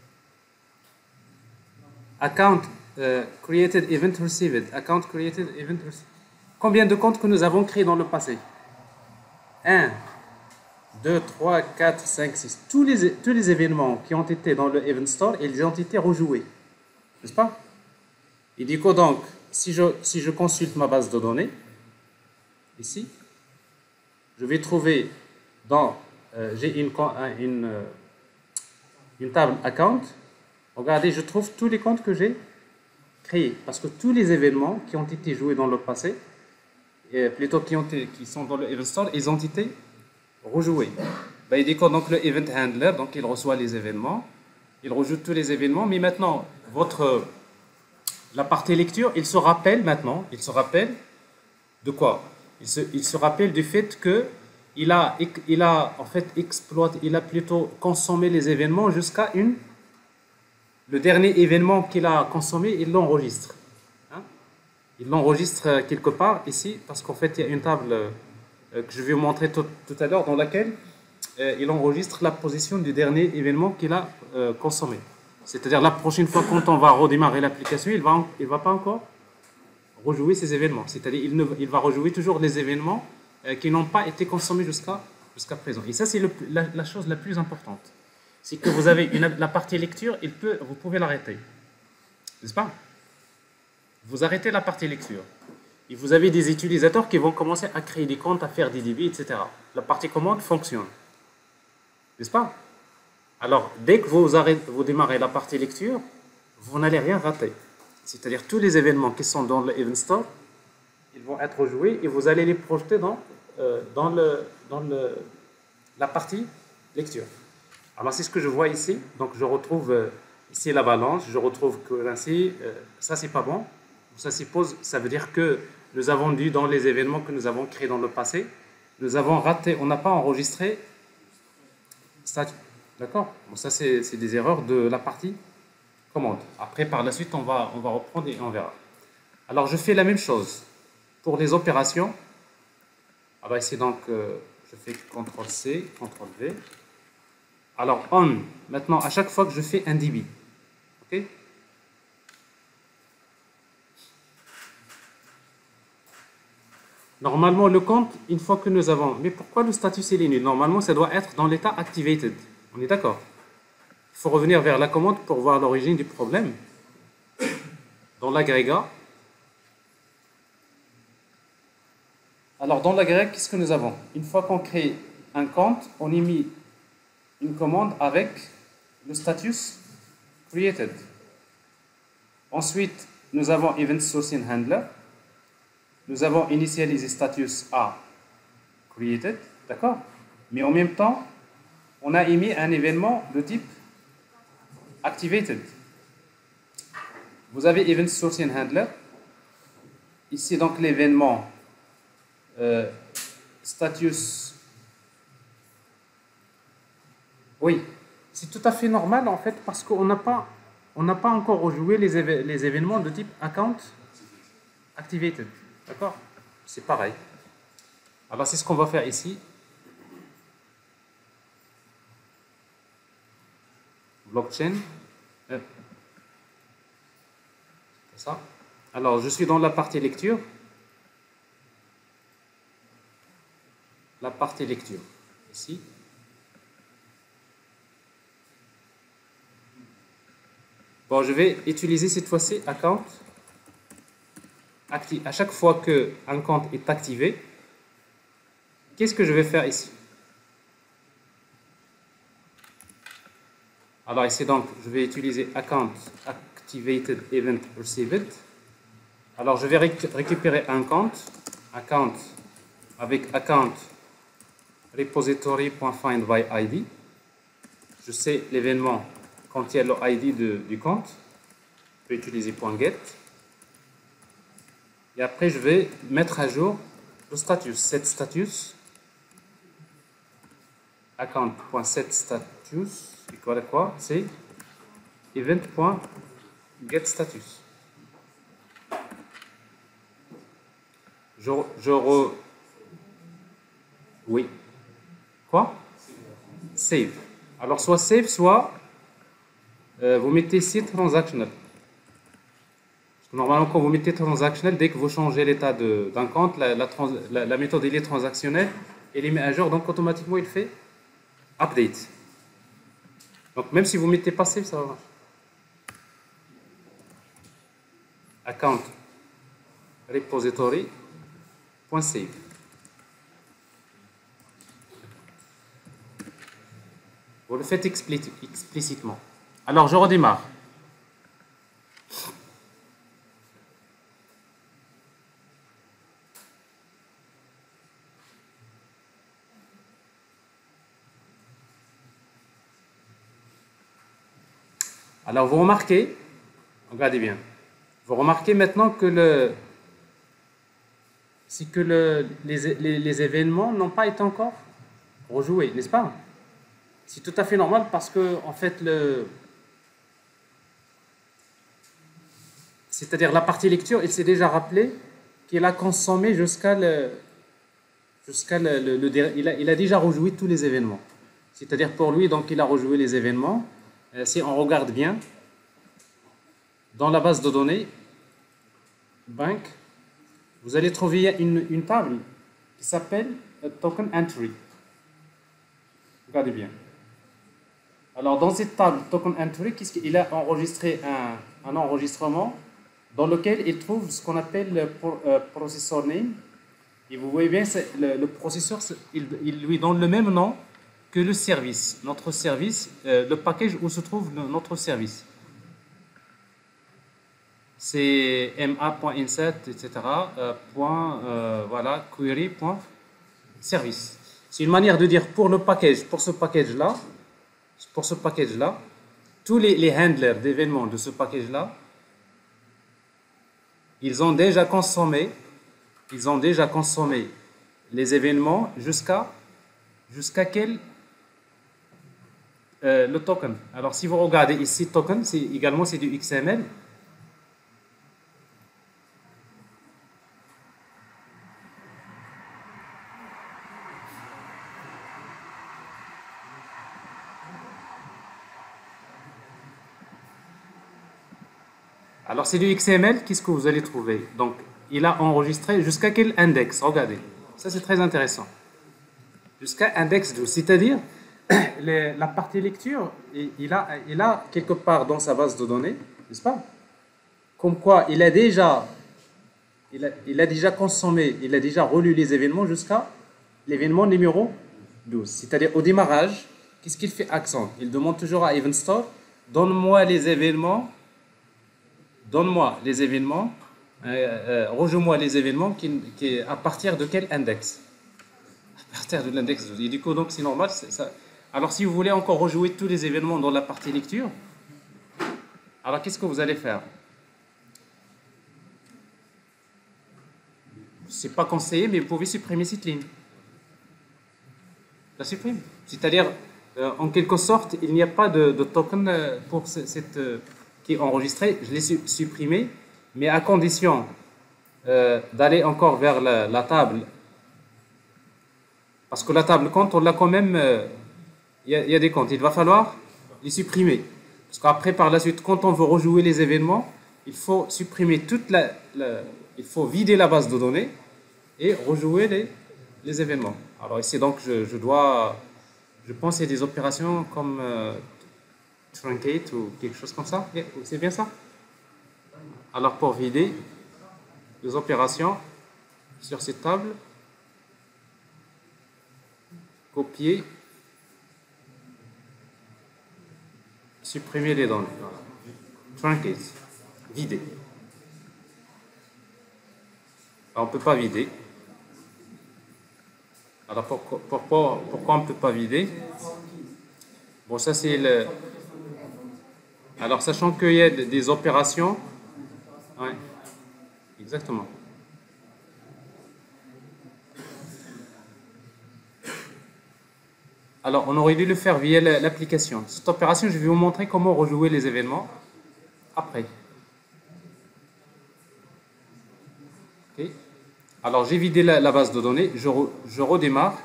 Account created event received. Account created event received. Combien de comptes que nous avons créés dans le passé? 1, 2, 3, 4, 5, 6. Tous les événements qui ont été dans le Event Store, ils ont été rejoués. N'est-ce pas? Et du coup, donc, si je consulte ma base de données, ici, je vais trouver dans... j'ai une table account. Regardez, je trouve tous les comptes que j'ai créés. Parce que tous les événements qui ont été joués dans le passé, plutôt qui sont dans le Event Store, ils ont été rejoués. Il dit que donc le Event Handler, donc il reçoit les événements, il rejoue tous les événements, mais maintenant, la partie lecture, il se rappelle de quoi? Il se rappelle du fait que il a en fait exploité, il a plutôt consommé les événements jusqu'à le dernier événement qu'il a consommé, il l'enregistre. Il l'enregistre quelque part ici, parce qu'en fait, il y a une table que je vais vous montrer tout à l'heure, dans laquelle il enregistre la position du dernier événement qu'il a consommé. C'est-à-dire la prochaine fois, quand on va redémarrer l'application, il va pas encore rejouer ces événements. C'est-à-dire il va rejouer toujours les événements qui n'ont pas été consommés jusqu'à présent. Et ça, c'est la chose la plus importante. C'est que vous avez la partie lecture, vous pouvez l'arrêter. N'est-ce pas? Vous arrêtez la partie lecture. Et vous avez des utilisateurs qui vont commencer à créer des comptes, à faire des débits, etc. La partie commande fonctionne. N'est-ce pas? Alors, dès que vous démarrez la partie lecture, vous n'allez rien rater. C'est-à-dire tous les événements qui sont dans le Event Store, ils vont être joués et vous allez les projeter dans la partie lecture. Alors, c'est ce que je vois ici. Donc, je retrouve ici la balance. Je retrouve que ainsi, ça, c'est pas bon. Ça veut dire que nous avons dû, dans les événements que nous avons créés dans le passé, nous avons raté, on n'a pas enregistré statut. D'accord? Bon, ça, c'est des erreurs de la partie commande. Après, par la suite, on va reprendre et on verra. Alors, je fais la même chose pour les opérations. Alors, ici, donc, je fais CTRL-C, CTRL-V. Alors, on, maintenant, à chaque fois que je fais un débit. OK? Normalement, le compte, une fois que nous avons... Mais pourquoi le statut est nul? Normalement, ça doit être dans l'état activated. On est d'accord? Il faut revenir vers la commande pour voir l'origine du problème. Dans l'agrégat. Alors, dans l'agrégat, qu'est-ce que nous avons? Une fois qu'on crée un compte, on émet une commande avec le status created. Ensuite, nous avons Event Sourcing Handler. Nous avons initialisé status A created, d'accord? Mais en même temps, on a émis un événement de type activated. Vous avez Event Sourcing Handler. Ici, donc, l'événement status. Oui, c'est tout à fait normal, en fait, parce qu'on n'a pas on n'a pas encore rejoué les événements de type account activated. D'accord? C'est pareil. Alors, c'est ce qu'on va faire ici. Blockchain. C'est ça. Alors, je suis dans la partie lecture. La partie lecture. Ici. Bon, je vais utiliser cette fois-ci account active. À chaque fois qu'un compte est activé, qu'est-ce que je vais faire ici? Alors ici, donc, je vais utiliser account activated event received. Alors, je vais récupérer un compte, account avec account repository.findById. Je sais l'événement contient le ID du compte. Je vais utiliser .get. Et après, je vais mettre à jour le status. Set status. Account.setStatus égale à quoi? C'est event.getStatus. Oui. Quoi? Save. Alors, soit save, soit vous mettez ici transactional. Parce que normalement, quand vous mettez transactional, dès que vous changez l'état d'un compte, la méthode il est transactionnelle, elle est mise à jour, donc automatiquement il fait update. Donc même si vous ne mettez pas save, ça va marcher. Account repository.save. Vous le faites explicitement. Alors je redémarre. Alors vous remarquez, regardez bien, vous remarquez maintenant que les événements n'ont pas été encore rejoués, n'est-ce pas? C'est tout à fait normal parce que en fait c'est-à-dire la partie lecture, il s'est déjà rappelé qu'il a consommé il a déjà rejoué tous les événements. C'est-à-dire pour lui, donc il a rejoué les événements. Si on regarde bien, dans la base de données, bank, vous allez trouver une table qui s'appelle token entry. Regardez bien. Alors dans cette table token entry, qu'est-ce qu'il a enregistré un enregistrement dans lequel il trouve ce qu'on appelle le processor name. Et vous voyez bien, le processeur, il lui donne le même nom que le service, notre service, le package où se trouve notre service. C'est ma.insert, etc. Voilà, query.service. C'est une manière de dire pour ce package-là, tous les handlers d'événements de ce package-là, ils ont déjà consommé les événements jusqu'à quel le token. Alors si vous regardez ici token, c'est du XML. Alors c'est du XML, qu'est-ce que vous allez trouver? Donc il a enregistré jusqu'à quel index? Regardez, ça c'est très intéressant. Jusqu'à index 12, c'est-à-dire la partie lecture, il a quelque part dans sa base de données, n'est-ce pas? Comme quoi il a déjà consommé, il a déjà relu les événements jusqu'à l'événement numéro 12. C'est-à-dire au démarrage, qu'est-ce qu'il fait accent? Il demande toujours à EventStore, donne-moi les événements, rejoins-moi les événements qui à partir de quel index? À partir de l'index 12. Et du coup, donc c'est normal. Ça. Alors si vous voulez encore rejouer tous les événements dans la partie lecture, alors qu'est-ce que vous allez faire? C'est pas conseillé, mais vous pouvez supprimer cette ligne. La supprime. C'est-à-dire, en quelque sorte, il n'y a pas de token pour qui est enregistré, je l'ai supprimé, mais à condition d'aller encore vers la table. Parce que la table compte, on l'a quand même, il y a des comptes. Il va falloir les supprimer. Parce qu'après, par la suite, quand on veut rejouer les événements, il faut supprimer il faut vider la base de données et rejouer les événements. Alors ici, donc, je pense qu'il y a des opérations comme truncate ou quelque chose comme ça. C'est bien ça? Alors pour vider les opérations sur cette table, copier, supprimer les données. Truncate, vider. Alors, on ne peut pas vider. Alors pourquoi on ne peut pas vider? Bon, ça c'est le... Alors sachant qu'il y a des opérations... Ouais, exactement. Alors on aurait dû le faire via l'application. Cette opération, je vais vous montrer comment rejouer les événements après. Okay. Alors j'ai vidé la base de données, je redémarre.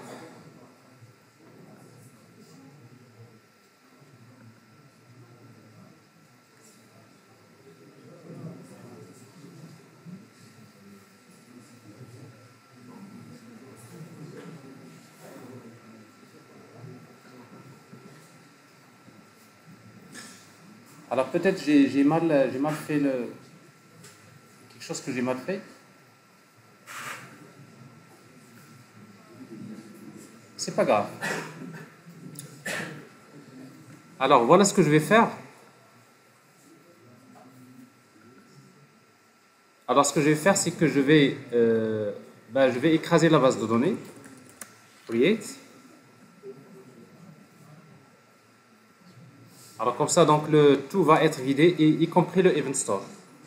Alors peut-être j'ai mal fait quelque chose que j'ai mal fait. C'est pas grave. Alors voilà ce que je vais faire. Alors ce que je vais faire, c'est que je vais écraser la base de données. Create. Alors comme ça, donc tout va être vidé, y compris le event store.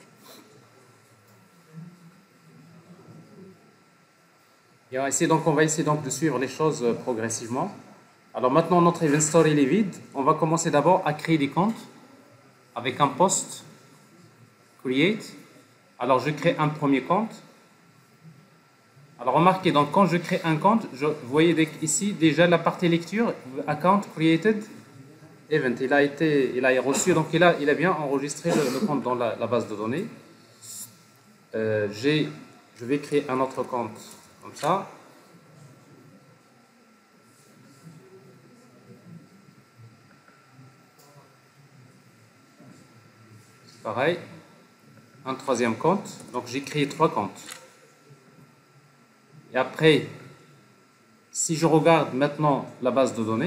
Et on va essayer donc de suivre les choses progressivement. Alors maintenant, notre event store il est vide. On va commencer d'abord à créer des comptes avec un post create. Alors je crée un premier compte. Alors remarquez, donc quand je crée un compte, vous voyez ici déjà la partie lecture, account created event. Il a reçu, donc il a bien enregistré le compte dans la base de données. Je vais créer un autre compte comme ça. Pareil, un troisième compte. Donc j'ai créé 3 comptes. Et après, si je regarde maintenant la base de données,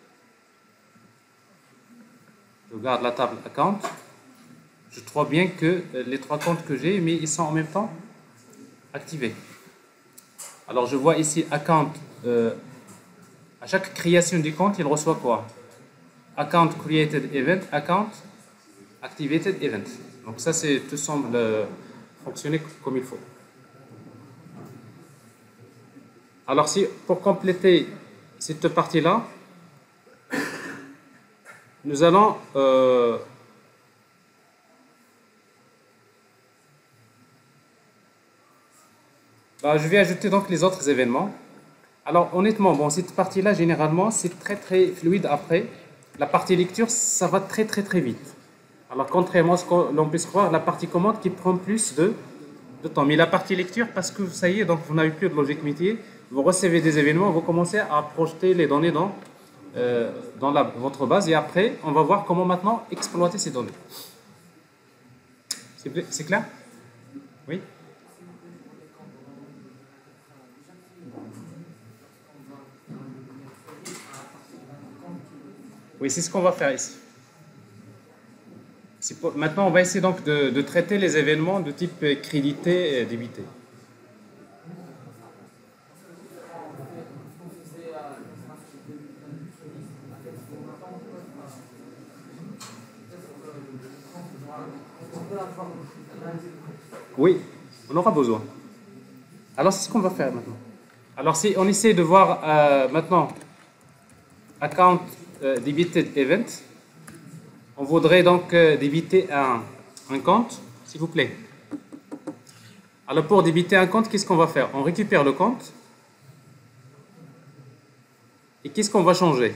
je regarde la table account, je trouve bien que les 3 comptes que j'ai, mais ils sont en même temps activés. Alors je vois ici account, à chaque création du compte, il reçoit quoi? Account created event, account activated event. Donc ça, tout semble fonctionner comme il faut. Alors pour compléter cette partie-là, nous allons je vais ajouter donc les autres événements. Alors honnêtement, bon, cette partie-là, généralement, c'est très très fluide après. La partie lecture, ça va très très très vite. Alors contrairement à ce que l'on puisse croire, la partie commande qui prend plus de temps. Mais la partie lecture, parce que ça y est, donc vous n'avez plus de logique métier, vous recevez des événements, vous commencez à projeter les données dans votre base et après, on va voir comment maintenant exploiter ces données. C'est clair? Oui? Oui, c'est ce qu'on va faire ici. Maintenant, on va essayer donc de traiter les événements de type crédité et débité. Oui, on aura besoin. Alors, c'est ce qu'on va faire maintenant. Alors, si on essaie de voir maintenant account debited event. On voudrait donc débiter un compte, s'il vous plaît. Alors pour débiter un compte, qu'est-ce qu'on va faire? On récupère le compte. Et qu'est-ce qu'on va changer?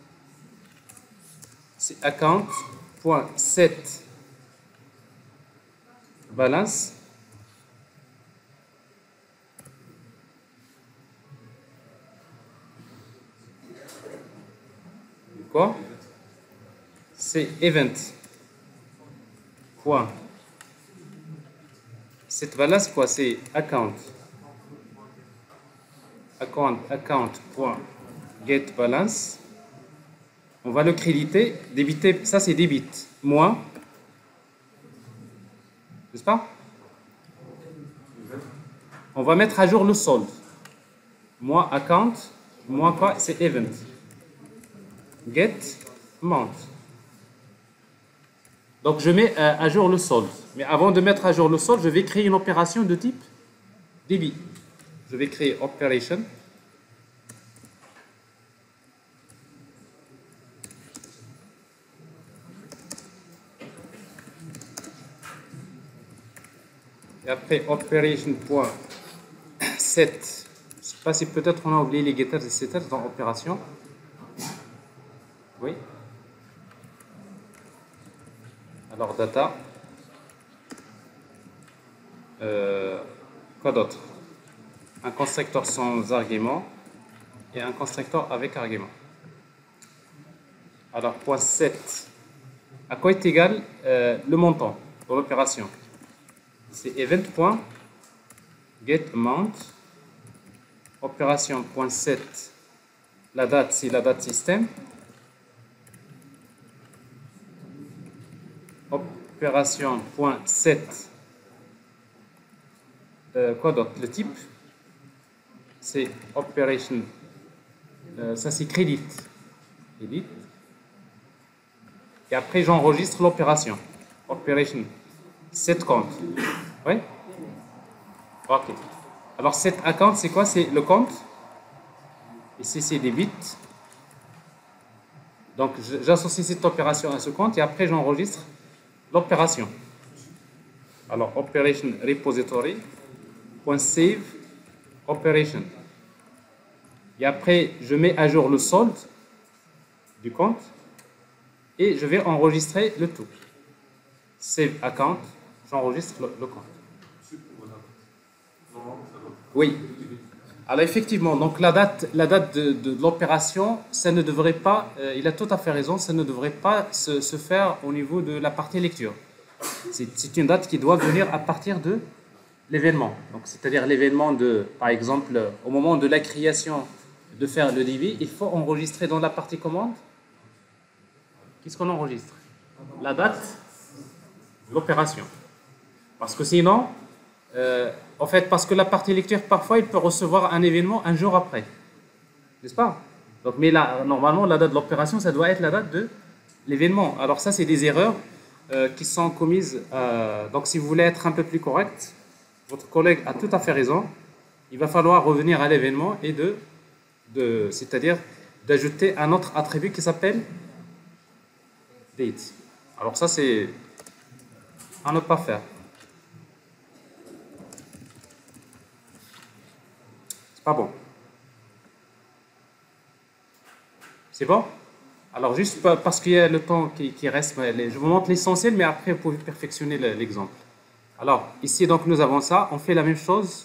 C'est account.set balance. Quoi? C'est event. Point. Cette balance, quoi? C'est account. Account.get balance. On va le créditer. Débiter, ça c'est débit. Moins. N'est-ce pas? On va mettre à jour le solde. Moins account. Moins quoi? C'est event. Get amount. Donc je mets à jour le solde. Mais avant de mettre à jour le solde, je vais créer une opération de type débit. Je vais créer operation. Et après operation.set. Je ne sais pas si peut-être on a oublié les getters et setters dans opération. Oui. Alors data. Quoi d'autre? Un constructeur sans argument et un constructeur avec argument. Alors point 7. À quoi est égal le montant de l'opération? C'est event.getAmount. Opération.set. La date, c'est la date système. Opération.set. Quoi d'autre? Le type, c'est operation. Ça, c'est crédit. Crédit. Et après, j'enregistre l'opération. Operation. Set compte. Oui? Ok. Alors, set account, c'est quoi? C'est le compte. Ici, c'est des bits. Donc, j'associe cette opération à ce compte et après, j'enregistre l'opération. Alors, operation repository. .save operation. Et après, je mets à jour le solde du compte et je vais enregistrer le tout. Save account, j'enregistre le compte. Oui. Alors effectivement, donc la date de l'opération, ça ne devrait pas, il a tout à fait raison, ça ne devrait pas se faire au niveau de la partie lecture. C'est une date qui doit venir à partir de l'événement. Donc, c'est-à-dire l'événement de, par exemple, au moment de la création de faire le débit, il faut enregistrer dans la partie commande. Qu'est-ce qu'on enregistre? La date de l'opération. Parce que sinon, en fait, parce que la partie lecture, parfois, il peut recevoir un événement un jour après. N'est-ce pas? Donc, mais là, normalement, la date de l'opération, ça doit être la date de l'événement. Alors ça, c'est des erreurs qui sont commises. Donc, si vous voulez être un peu plus correct, votre collègue a tout à fait raison. Il va falloir revenir à l'événement et c'est-à-dire d'ajouter un autre attribut qui s'appelle date. Alors ça, c'est à ne pas faire. C'est pas bon. C'est bon? Alors juste parce qu'il y a le temps qui reste, je vous montre l'essentiel, mais après vous pouvez perfectionner l'exemple. Alors, ici, donc, nous avons ça. On fait la même chose.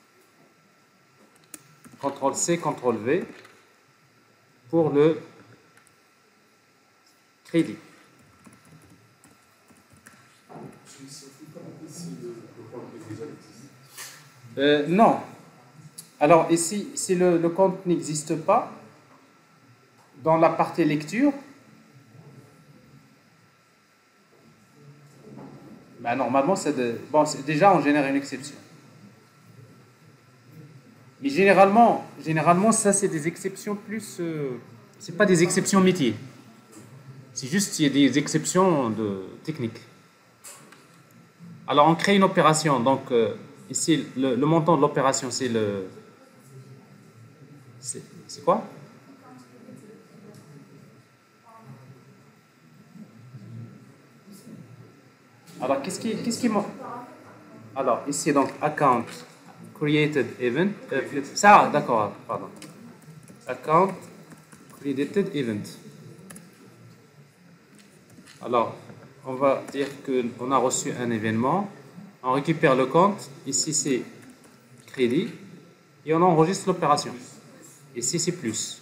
CTRL-C, CTRL-V pour le crédit. Non. Alors, ici, si le compte n'existe pas, dans la partie lecture, ben, normalement, déjà, on génère une exception. Mais généralement ça, c'est des exceptions plus... c'est pas des exceptions métiers. C'est juste il y a des exceptions techniques. Alors, on crée une opération. Donc, ici, le montant de l'opération, c'est le... C'est, quoi? Alors, qu'est-ce qui manque? Alors, ici, donc, account created event. Ça, d'accord, pardon. Account created event. Alors, on va dire qu'on a reçu un événement. On récupère le compte. Ici, c'est crédit. Et on enregistre l'opération. Ici, c'est plus.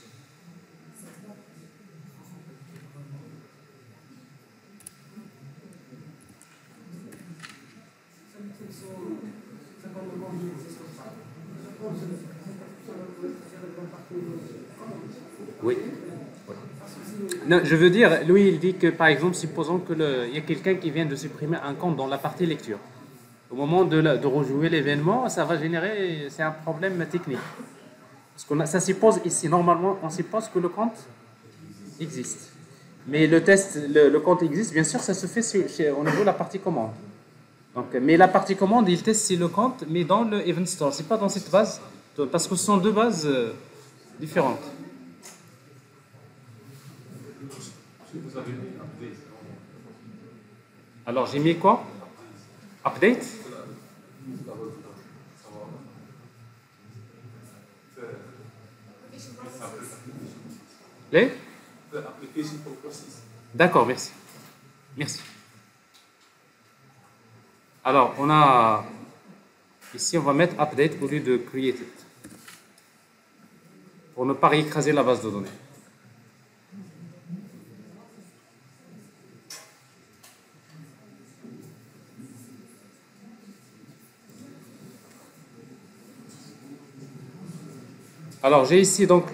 Oui. Oui. Non, je veux dire, lui, il dit que, par exemple, supposons qu'il y a quelqu'un qui vient de supprimer un compte dans la partie lecture. Au moment de rejouer l'événement, ça va générer, c'est un problème technique. Parce ça suppose ici, normalement, on suppose que le compte existe. Mais le test, le compte existe, bien sûr, ça se fait au niveau de la partie commande. Donc, mais la partie commande, il teste si le compte, mais dans le Event Store, c'est pas dans cette base, parce que ce sont deux bases différentes. Alors, j'ai mis quoi? Update? Les? D'accord, merci. Merci. Alors, on a ici, on va mettre update au lieu de created pour ne pas réécraser la base de données. Alors, j'ai ici donc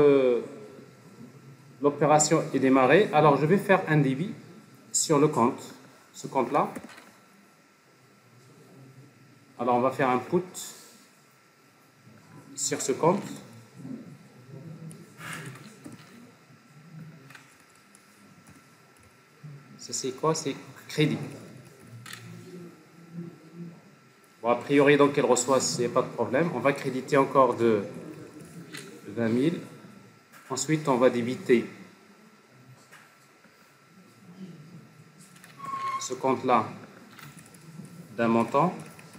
l'opération est démarrée. Alors, je vais faire un débit sur le compte, ce compte-là. Alors, on va faire un put sur ce compte. Ça, c'est quoi? C'est crédit. Bon, a priori, donc, elle reçoit, il n'y a pas de problème. On va créditer encore de 20 000. Ensuite, on va débiter ce compte-là d'un montant.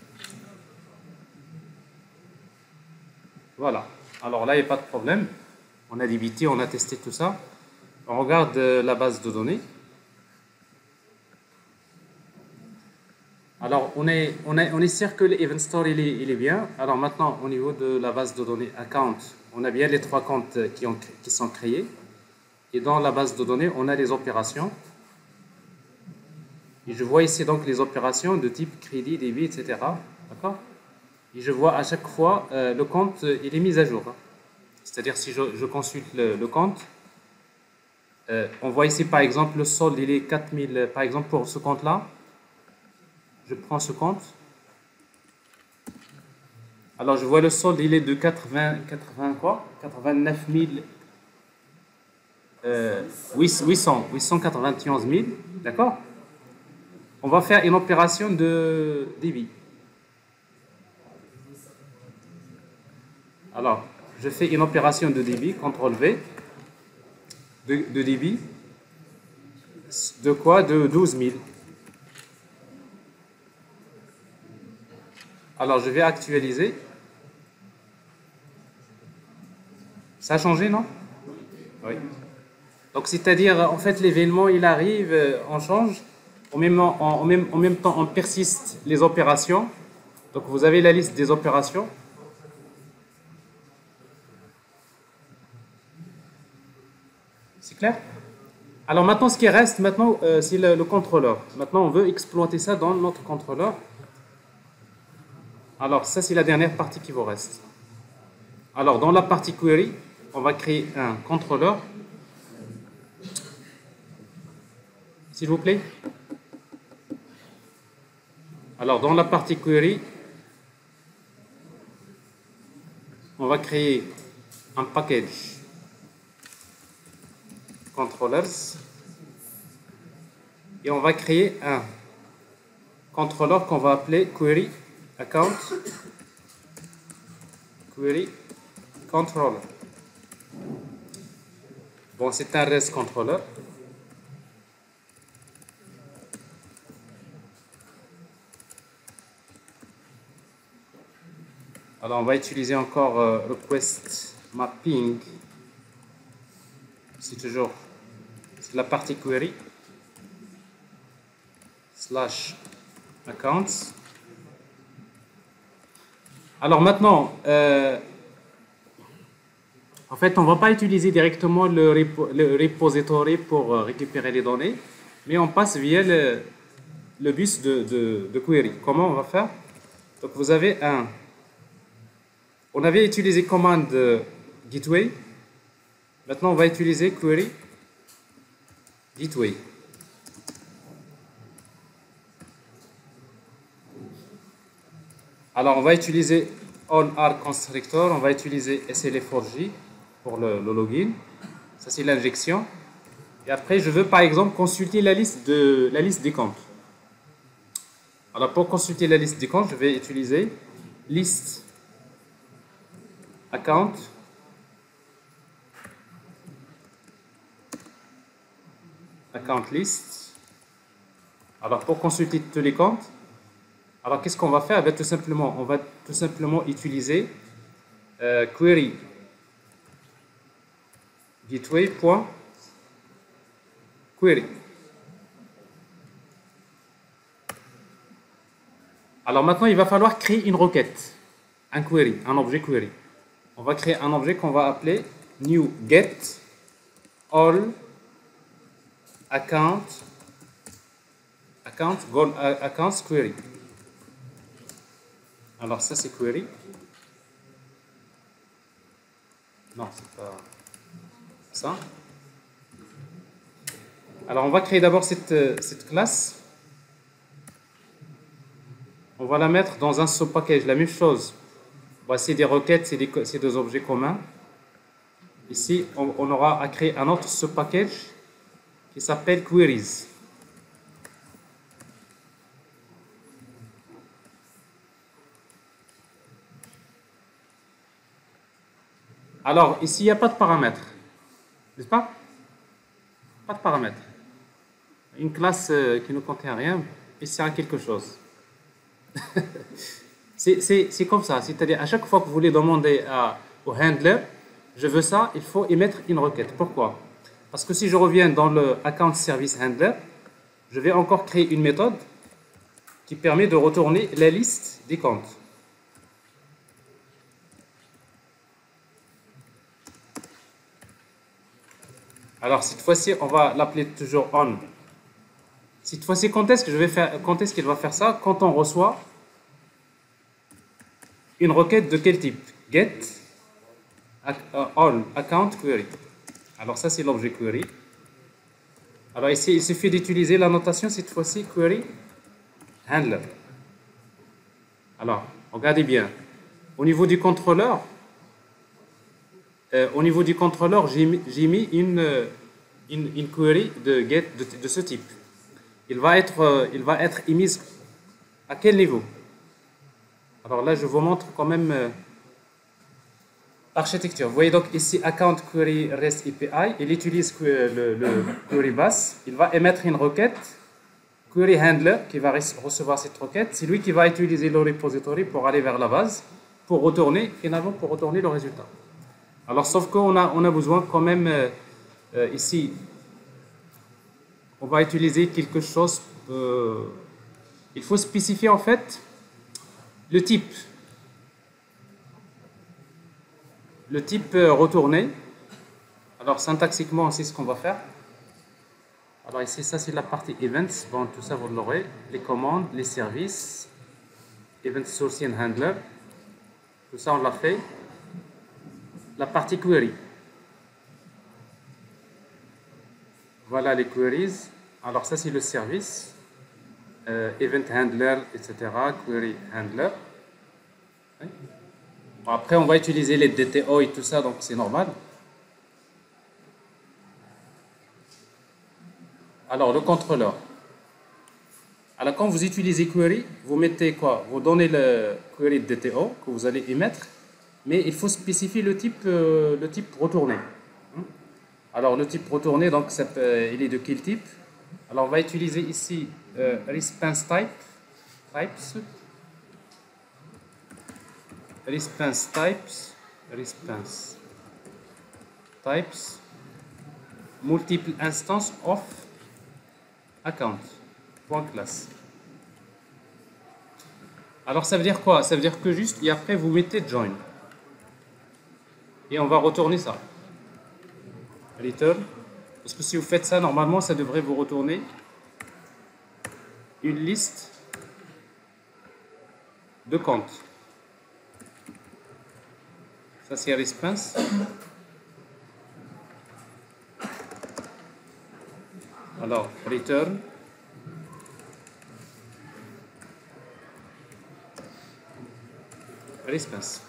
Voilà. Alors là, il n'y a pas de problème. On a débité, on a testé tout ça. On regarde la base de données. Alors, on est sûr que l'Event Store, il est bien. Alors maintenant, au niveau de la base de données account, on a bien les trois comptes qui sont créés. Et dans la base de données, on a les opérations. Et je vois ici donc les opérations de type crédit, débit, etc. D'accord? Et je vois à chaque fois le compte, il est mis à jour. C'est-à-dire si je consulte le compte, on voit ici par exemple le solde, il est 4000, par exemple pour ce compte-là. Je prends ce compte. Alors je vois le solde, il est de 89 891 000. D'accord? On va faire une opération de débit. Alors, je fais une opération de débit, CTRL V, de débit, de quoi? De 12 000. Alors, je vais actualiser. Ça a changé, non? Oui. Donc, c'est-à-dire, en fait, l'événement, il arrive, on change. En même temps, on persiste les opérations. Donc, vous avez la liste des opérations. C'est clair? Alors maintenant, ce qui reste, maintenant, c'est le contrôleur. Maintenant, on veut exploiter ça dans notre contrôleur. Alors, ça, c'est la dernière partie qui vous reste. Alors, dans la partie query, on va créer un contrôleur. S'il vous plaît. Alors, dans la partie query, on va créer un package controllers et on va créer un contrôleur qu'on va appeler query account query controller. Bon, c'est un REST controller. Alors, on va utiliser encore request mapping. C'est toujours la partie query slash accounts. Alors maintenant, en fait, on ne va pas utiliser directement le repository pour récupérer les données, mais on passe via le bus de query. Comment on va faire? Donc vous avez on avait utilisé commande gateway. Maintenant, on va utiliser query gateway. Alors, on va utiliser all-r constructor, on va utiliser SLA4j pour le login. Ça, c'est l'injection. Et après, je veux par exemple consulter la liste des comptes. Alors, pour consulter la liste des comptes, je vais utiliser list account list. Alors, pour consulter tous les comptes, alors qu'est-ce qu'on va faire? On va tout simplement utiliser query gateway.query. Alors maintenant, il va falloir créer une requête, un query, un objet query. On va créer un objet qu'on va appeler new get all accounts query. Alors ça c'est query. Non, c'est pas ça. Alors on va créer d'abord cette classe. On va la mettre dans un sub-package, la même chose. Voici des requêtes, c'est des objets communs. Ici, on aura à créer un autre sub-package qui s'appelle queries. Alors, ici, il n'y a pas de paramètres. N'est-ce pas? Pas de paramètres. Une classe qui ne contient rien, et sert à quelque chose. C'est comme ça. C'est-à-dire, à chaque fois que vous voulez demander au handler, je veux ça, il faut émettre une requête. Pourquoi? Parce que si je reviens dans le account service handler, je vais encore créer une méthode qui permet de retourner la liste des comptes. Alors cette fois-ci, on va l'appeler toujours on. Cette fois-ci, quand est-ce qu'il va faire ça? Quand on reçoit une requête de quel type? Get all account query. Alors ça, c'est l'objet query. Alors ici, il suffit d'utiliser la notation, cette fois-ci, query handler. Alors, regardez bien. Au niveau du contrôleur, j'ai mis une query de get de ce type. Il va être émise à quel niveau? Alors là, je vous montre quand même l'architecture. Vous voyez donc ici, account query REST API, il utilise le query bus. Il va émettre une requête, query handler, qui va recevoir cette requête. C'est lui qui va utiliser le repository pour aller vers la base, pour retourner le résultat. Alors, sauf qu'on a besoin quand même, ici, on va utiliser quelque chose, il faut spécifier en fait le type retourné. Alors, syntaxiquement, c'est ce qu'on va faire. Alors ici, ça c'est la partie events. Bon, tout ça, vous l'aurez. Les commandes, les services, event sourcing handler. Tout ça, on l'a fait. La partie query. Voilà les queries. Alors ça, c'est le service. Event handler, etc. Query handler. Oui. Bon, après, on va utiliser les DTO et tout ça, donc c'est normal. Alors, le contrôleur. Alors, quand vous utilisez query, vous mettez quoi? Vous donnez le query DTO que vous allez émettre, mais il faut spécifier le type retourné. Alors, le type retourné, donc, il est de quel type? Alors, on va utiliser ici response types. response types multiple instances of account point class. Alors ça veut dire quoi? Ça veut dire que juste et après vous mettez join et on va retourner ça return, parce que si vous faites ça normalement ça devrait vous retourner une liste de comptes. Ça c'est response. Alors return response.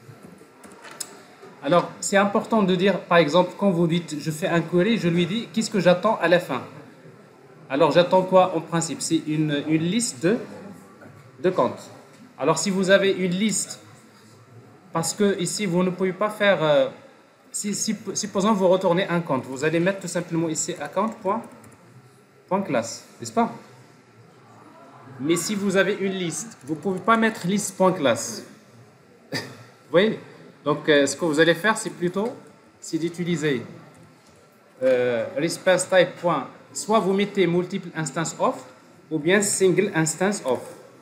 Alors c'est important de dire, par exemple, quand vous dites je fais un query, je lui dis qu'est-ce que j'attends à la fin. Alors j'attends quoi en principe? C'est une liste de comptes. Alors si vous avez une liste, parce que ici vous ne pouvez pas faire, supposons vous retournez un compte, vous allez mettre tout simplement ici account.class, n'est-ce pas? Mais si vous avez une liste, vous ne pouvez pas mettre liste.class. Vous voyez? Donc ce que vous allez faire, c'est plutôt d'utiliser response type. Soit vous mettez multiple instance of, ou bien single instance of.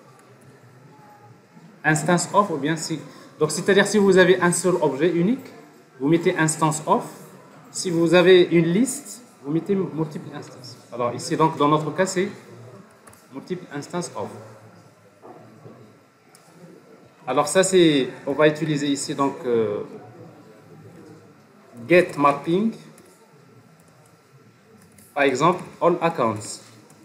Instance of ou bien single. Donc c'est-à-dire si vous avez un seul objet unique, vous mettez instance of. Si vous avez une liste, vous mettez multiple instances. Alors ici donc dans notre cas c'est multiple instance of. Alors ça c'est, on va utiliser ici donc get mapping, par exemple all accounts.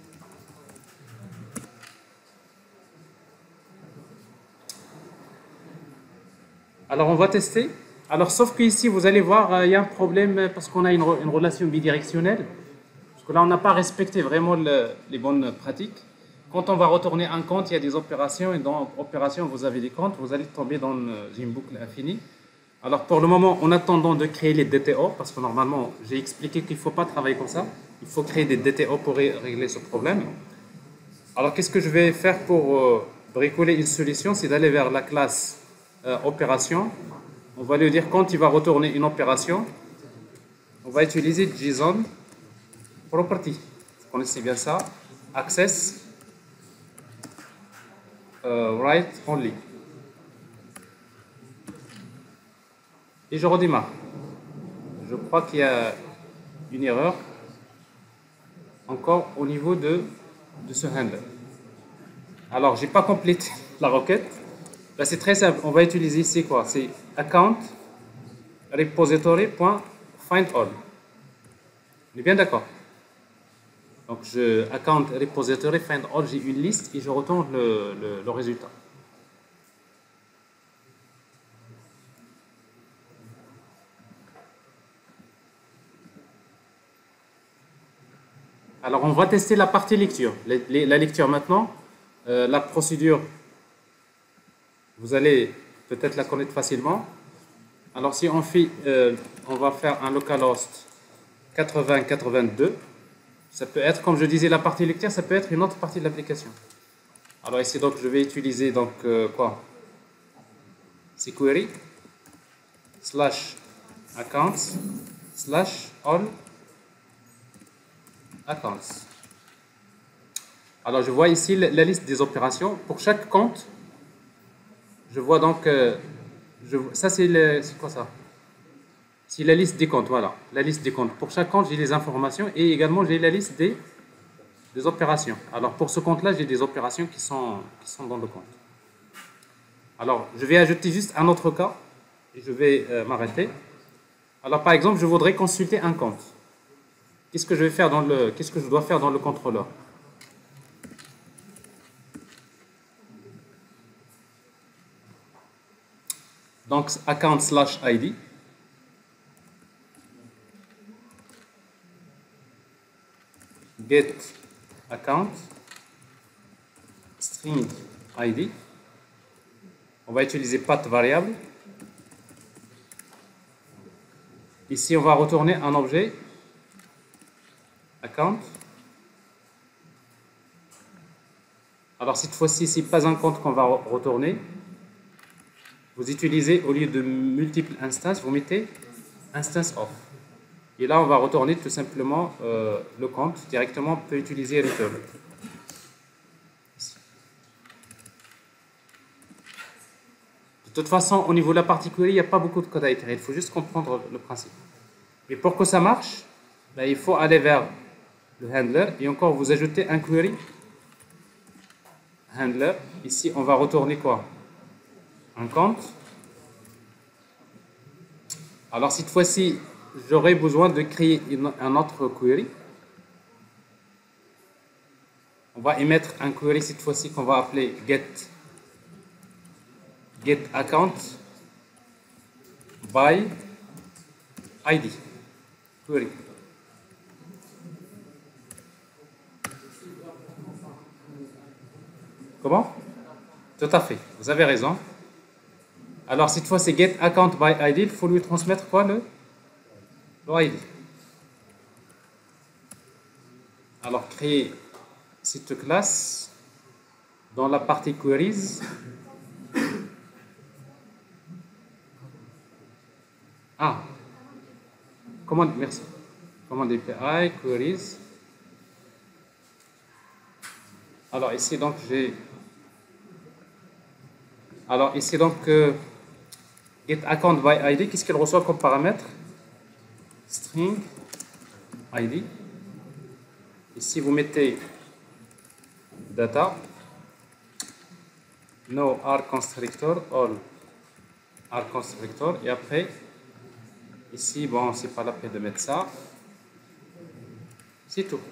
Alors on va tester. Alors sauf que ici vous allez voir il y a un problème parce qu'on a une relation bidirectionnelle. Parce que là on n'a pas respecté vraiment les bonnes pratiques. Quand on va retourner un compte, il y a des opérations et dans opération vous avez des comptes, vous allez tomber dans une boucle infinie. Alors pour le moment, en attendant de créer les DTO, parce que normalement j'ai expliqué qu'il ne faut pas travailler comme ça, il faut créer des DTO pour régler ce problème. Alors qu'est-ce que je vais faire pour bricoler une solution? C'est d'aller vers la classe opération. On va lui dire quand il va retourner une opération, on va utiliser JSON property. Vous connaissez bien ça. Access write only. Et je redémarre. Je crois qu'il y a une erreur encore au niveau de ce handle. Alors, j'ai pas complété la requête. Là, c'est très simple. On va utiliser ici quoi? C'est account repository.findAll. On est bien d'accord? Donc, account repository find all, j'ai une liste et je retourne le résultat. Alors, on va tester la partie lecture. La lecture maintenant, la procédure, vous allez peut-être la connaître facilement. Alors, si on fait, on va faire un localhost 8082. Ça peut être, comme je disais, la partie lecture, ça peut être une autre partie de l'application. Alors ici, donc, je vais utiliser donc quoi? C'est query /accounts /all accounts. Alors je vois ici la liste des opérations. Pour chaque compte, je vois donc, ça c'est quoi ça? C'est la liste des comptes, voilà, la liste des comptes. Pour chaque compte, j'ai les informations et également j'ai la liste des opérations. Alors pour ce compte-là, j'ai des opérations qui sont dans le compte. Alors je vais ajouter juste un autre cas et je vais m'arrêter. Alors par exemple, je voudrais consulter un compte. Qu'est-ce que je dois faire dans le contrôleur? Donc account /id. Get account string id. On va utiliser path variable. Ici, on va retourner un objet account. Alors cette fois-ci, c'est pas un compte qu'on va retourner. vous utilisez, au lieu de multiples instances, vous mettez instance of. Et là, on va retourner tout simplement le compte. Directement, on peut utiliser return. De toute façon, au niveau de la partie query, il n'y a pas beaucoup de code à itérer. Il faut juste comprendre le principe. Mais pour que ça marche, ben, il faut aller vers le handler et encore vous ajoutez un query handler. Ici, on va retourner quoi? Un compte. Alors, cette fois-ci, j'aurai besoin de créer un autre query. On va émettre un query cette fois-ci qu'on va appeler get account by ID query. Comment? Tout à fait, vous avez raison. Alors cette fois c'est get account by ID, il faut lui transmettre quoi le ID. Alors créer cette classe dans la partie queries. Ah, commande, merci. Commande API, queries. Alors ici donc j'ai. Alors ici donc get account by ID, qu'est-ce qu'elle reçoit comme paramètre? String ID. Ici vous mettez data, no R constructor, all R constructor, et après ici bon c'est pas la peine de mettre ça, c'est tout.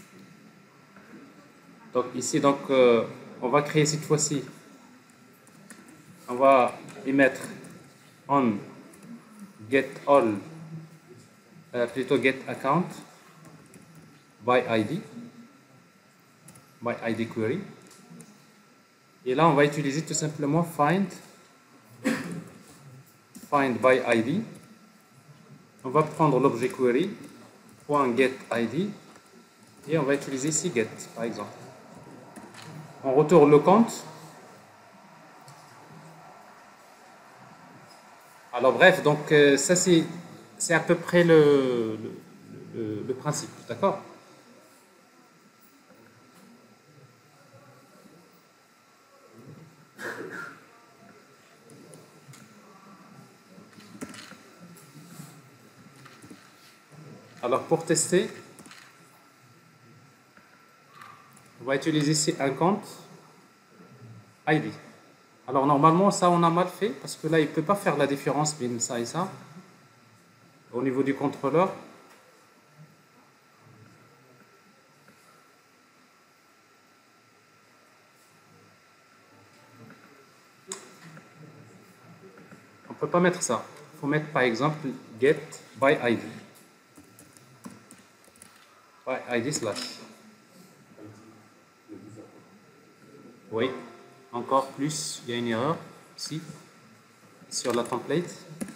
Donc ici donc on va créer cette fois-ci, on va émettre on get all plutôt get account by ID query, et là on va utiliser tout simplement find by ID. On va prendre l'objet query .get ID et on va utiliser ici get par exemple. On retourne le compte. Alors bref, donc ça c'est à peu près le principe, d'accord? Alors pour tester, on va utiliser ici un compte ID. Alors normalement ça on a mal fait parce que là il ne peut pas faire la différence entre ça et ça au niveau du contrôleur. On ne peut pas mettre ça. Il faut mettre par exemple get by ID. By ID slash. Oui, encore plus, il y a une erreur ici, sur la template.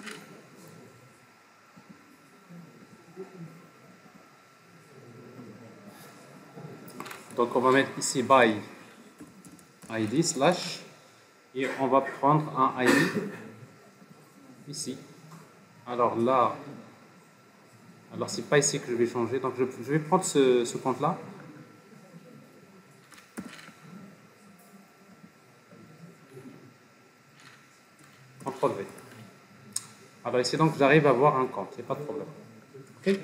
Donc on va mettre ici by ID slash et on va prendre un ID ici. Alors là, alors c'est pas ici que je vais changer, donc je vais prendre ce compte là. CTRL V. Alors ici donc j'arrive à voir un compte, il n'y a pas de problème. Ok.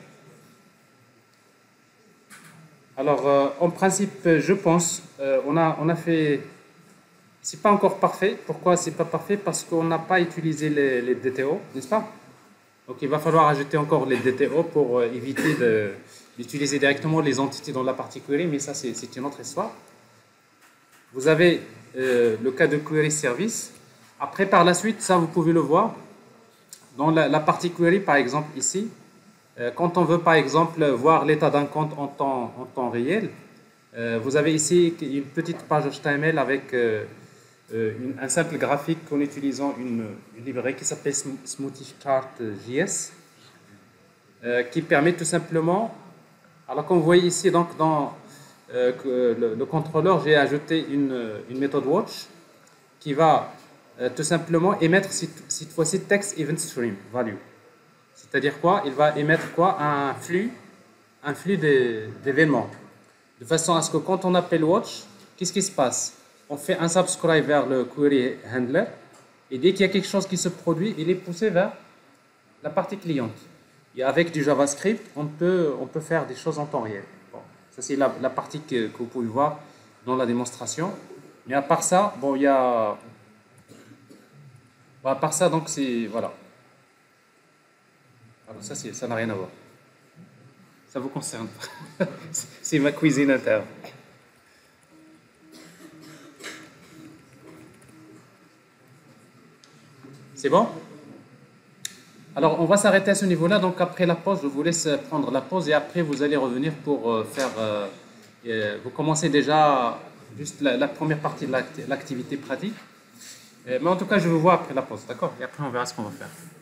Alors en principe je pense on a fait, c'est pas encore parfait. Pourquoi c'est pas parfait? Parce qu'on n'a pas utilisé les DTO, n'est-ce pas? Donc il va falloir ajouter encore les DTO pour éviter d'utiliser directement les entités dans la partie query, mais ça c'est une autre histoire. Vous avez le cas de query service. Après par la suite, ça vous pouvez le voir dans la partie query, par exemple ici, quand on veut par exemple voir l'état d'un compte en temps réel, vous avez ici une petite page HTML avec un simple graphique en utilisant une librairie qui s'appelle SmoothieChart.js qui permet tout simplement, alors comme vous voyez ici donc dans le contrôleur, j'ai ajouté une méthode watch qui va tout simplement émettre cette fois-ci text event stream value. C'est-à-dire quoi? Il va émettre quoi? Un flux d'événements. De façon à ce que quand on appelle watch, qu'est-ce qui se passe? On fait un subscribe vers le query handler et dès qu'il y a quelque chose qui se produit, il est poussé vers la partie cliente. Et avec du JavaScript, on peut faire des choses en temps réel. Bon, ça, c'est la partie que vous pouvez voir dans la démonstration. Mais à part ça, bon, il y a... Bon, à part ça, donc, c'est... Voilà. Alors ça n'a rien à voir. Ça vous concerne. C'est ma cuisine interne. C'est bon? Alors, on va s'arrêter à ce niveau-là. Donc, après la pause, je vous laisse prendre la pause et après, vous allez revenir pour faire... vous commencez déjà juste la première partie de l'activité pratique. Mais en tout cas, je vous vois après la pause, d'accord? Et après, on verra ce qu'on va faire.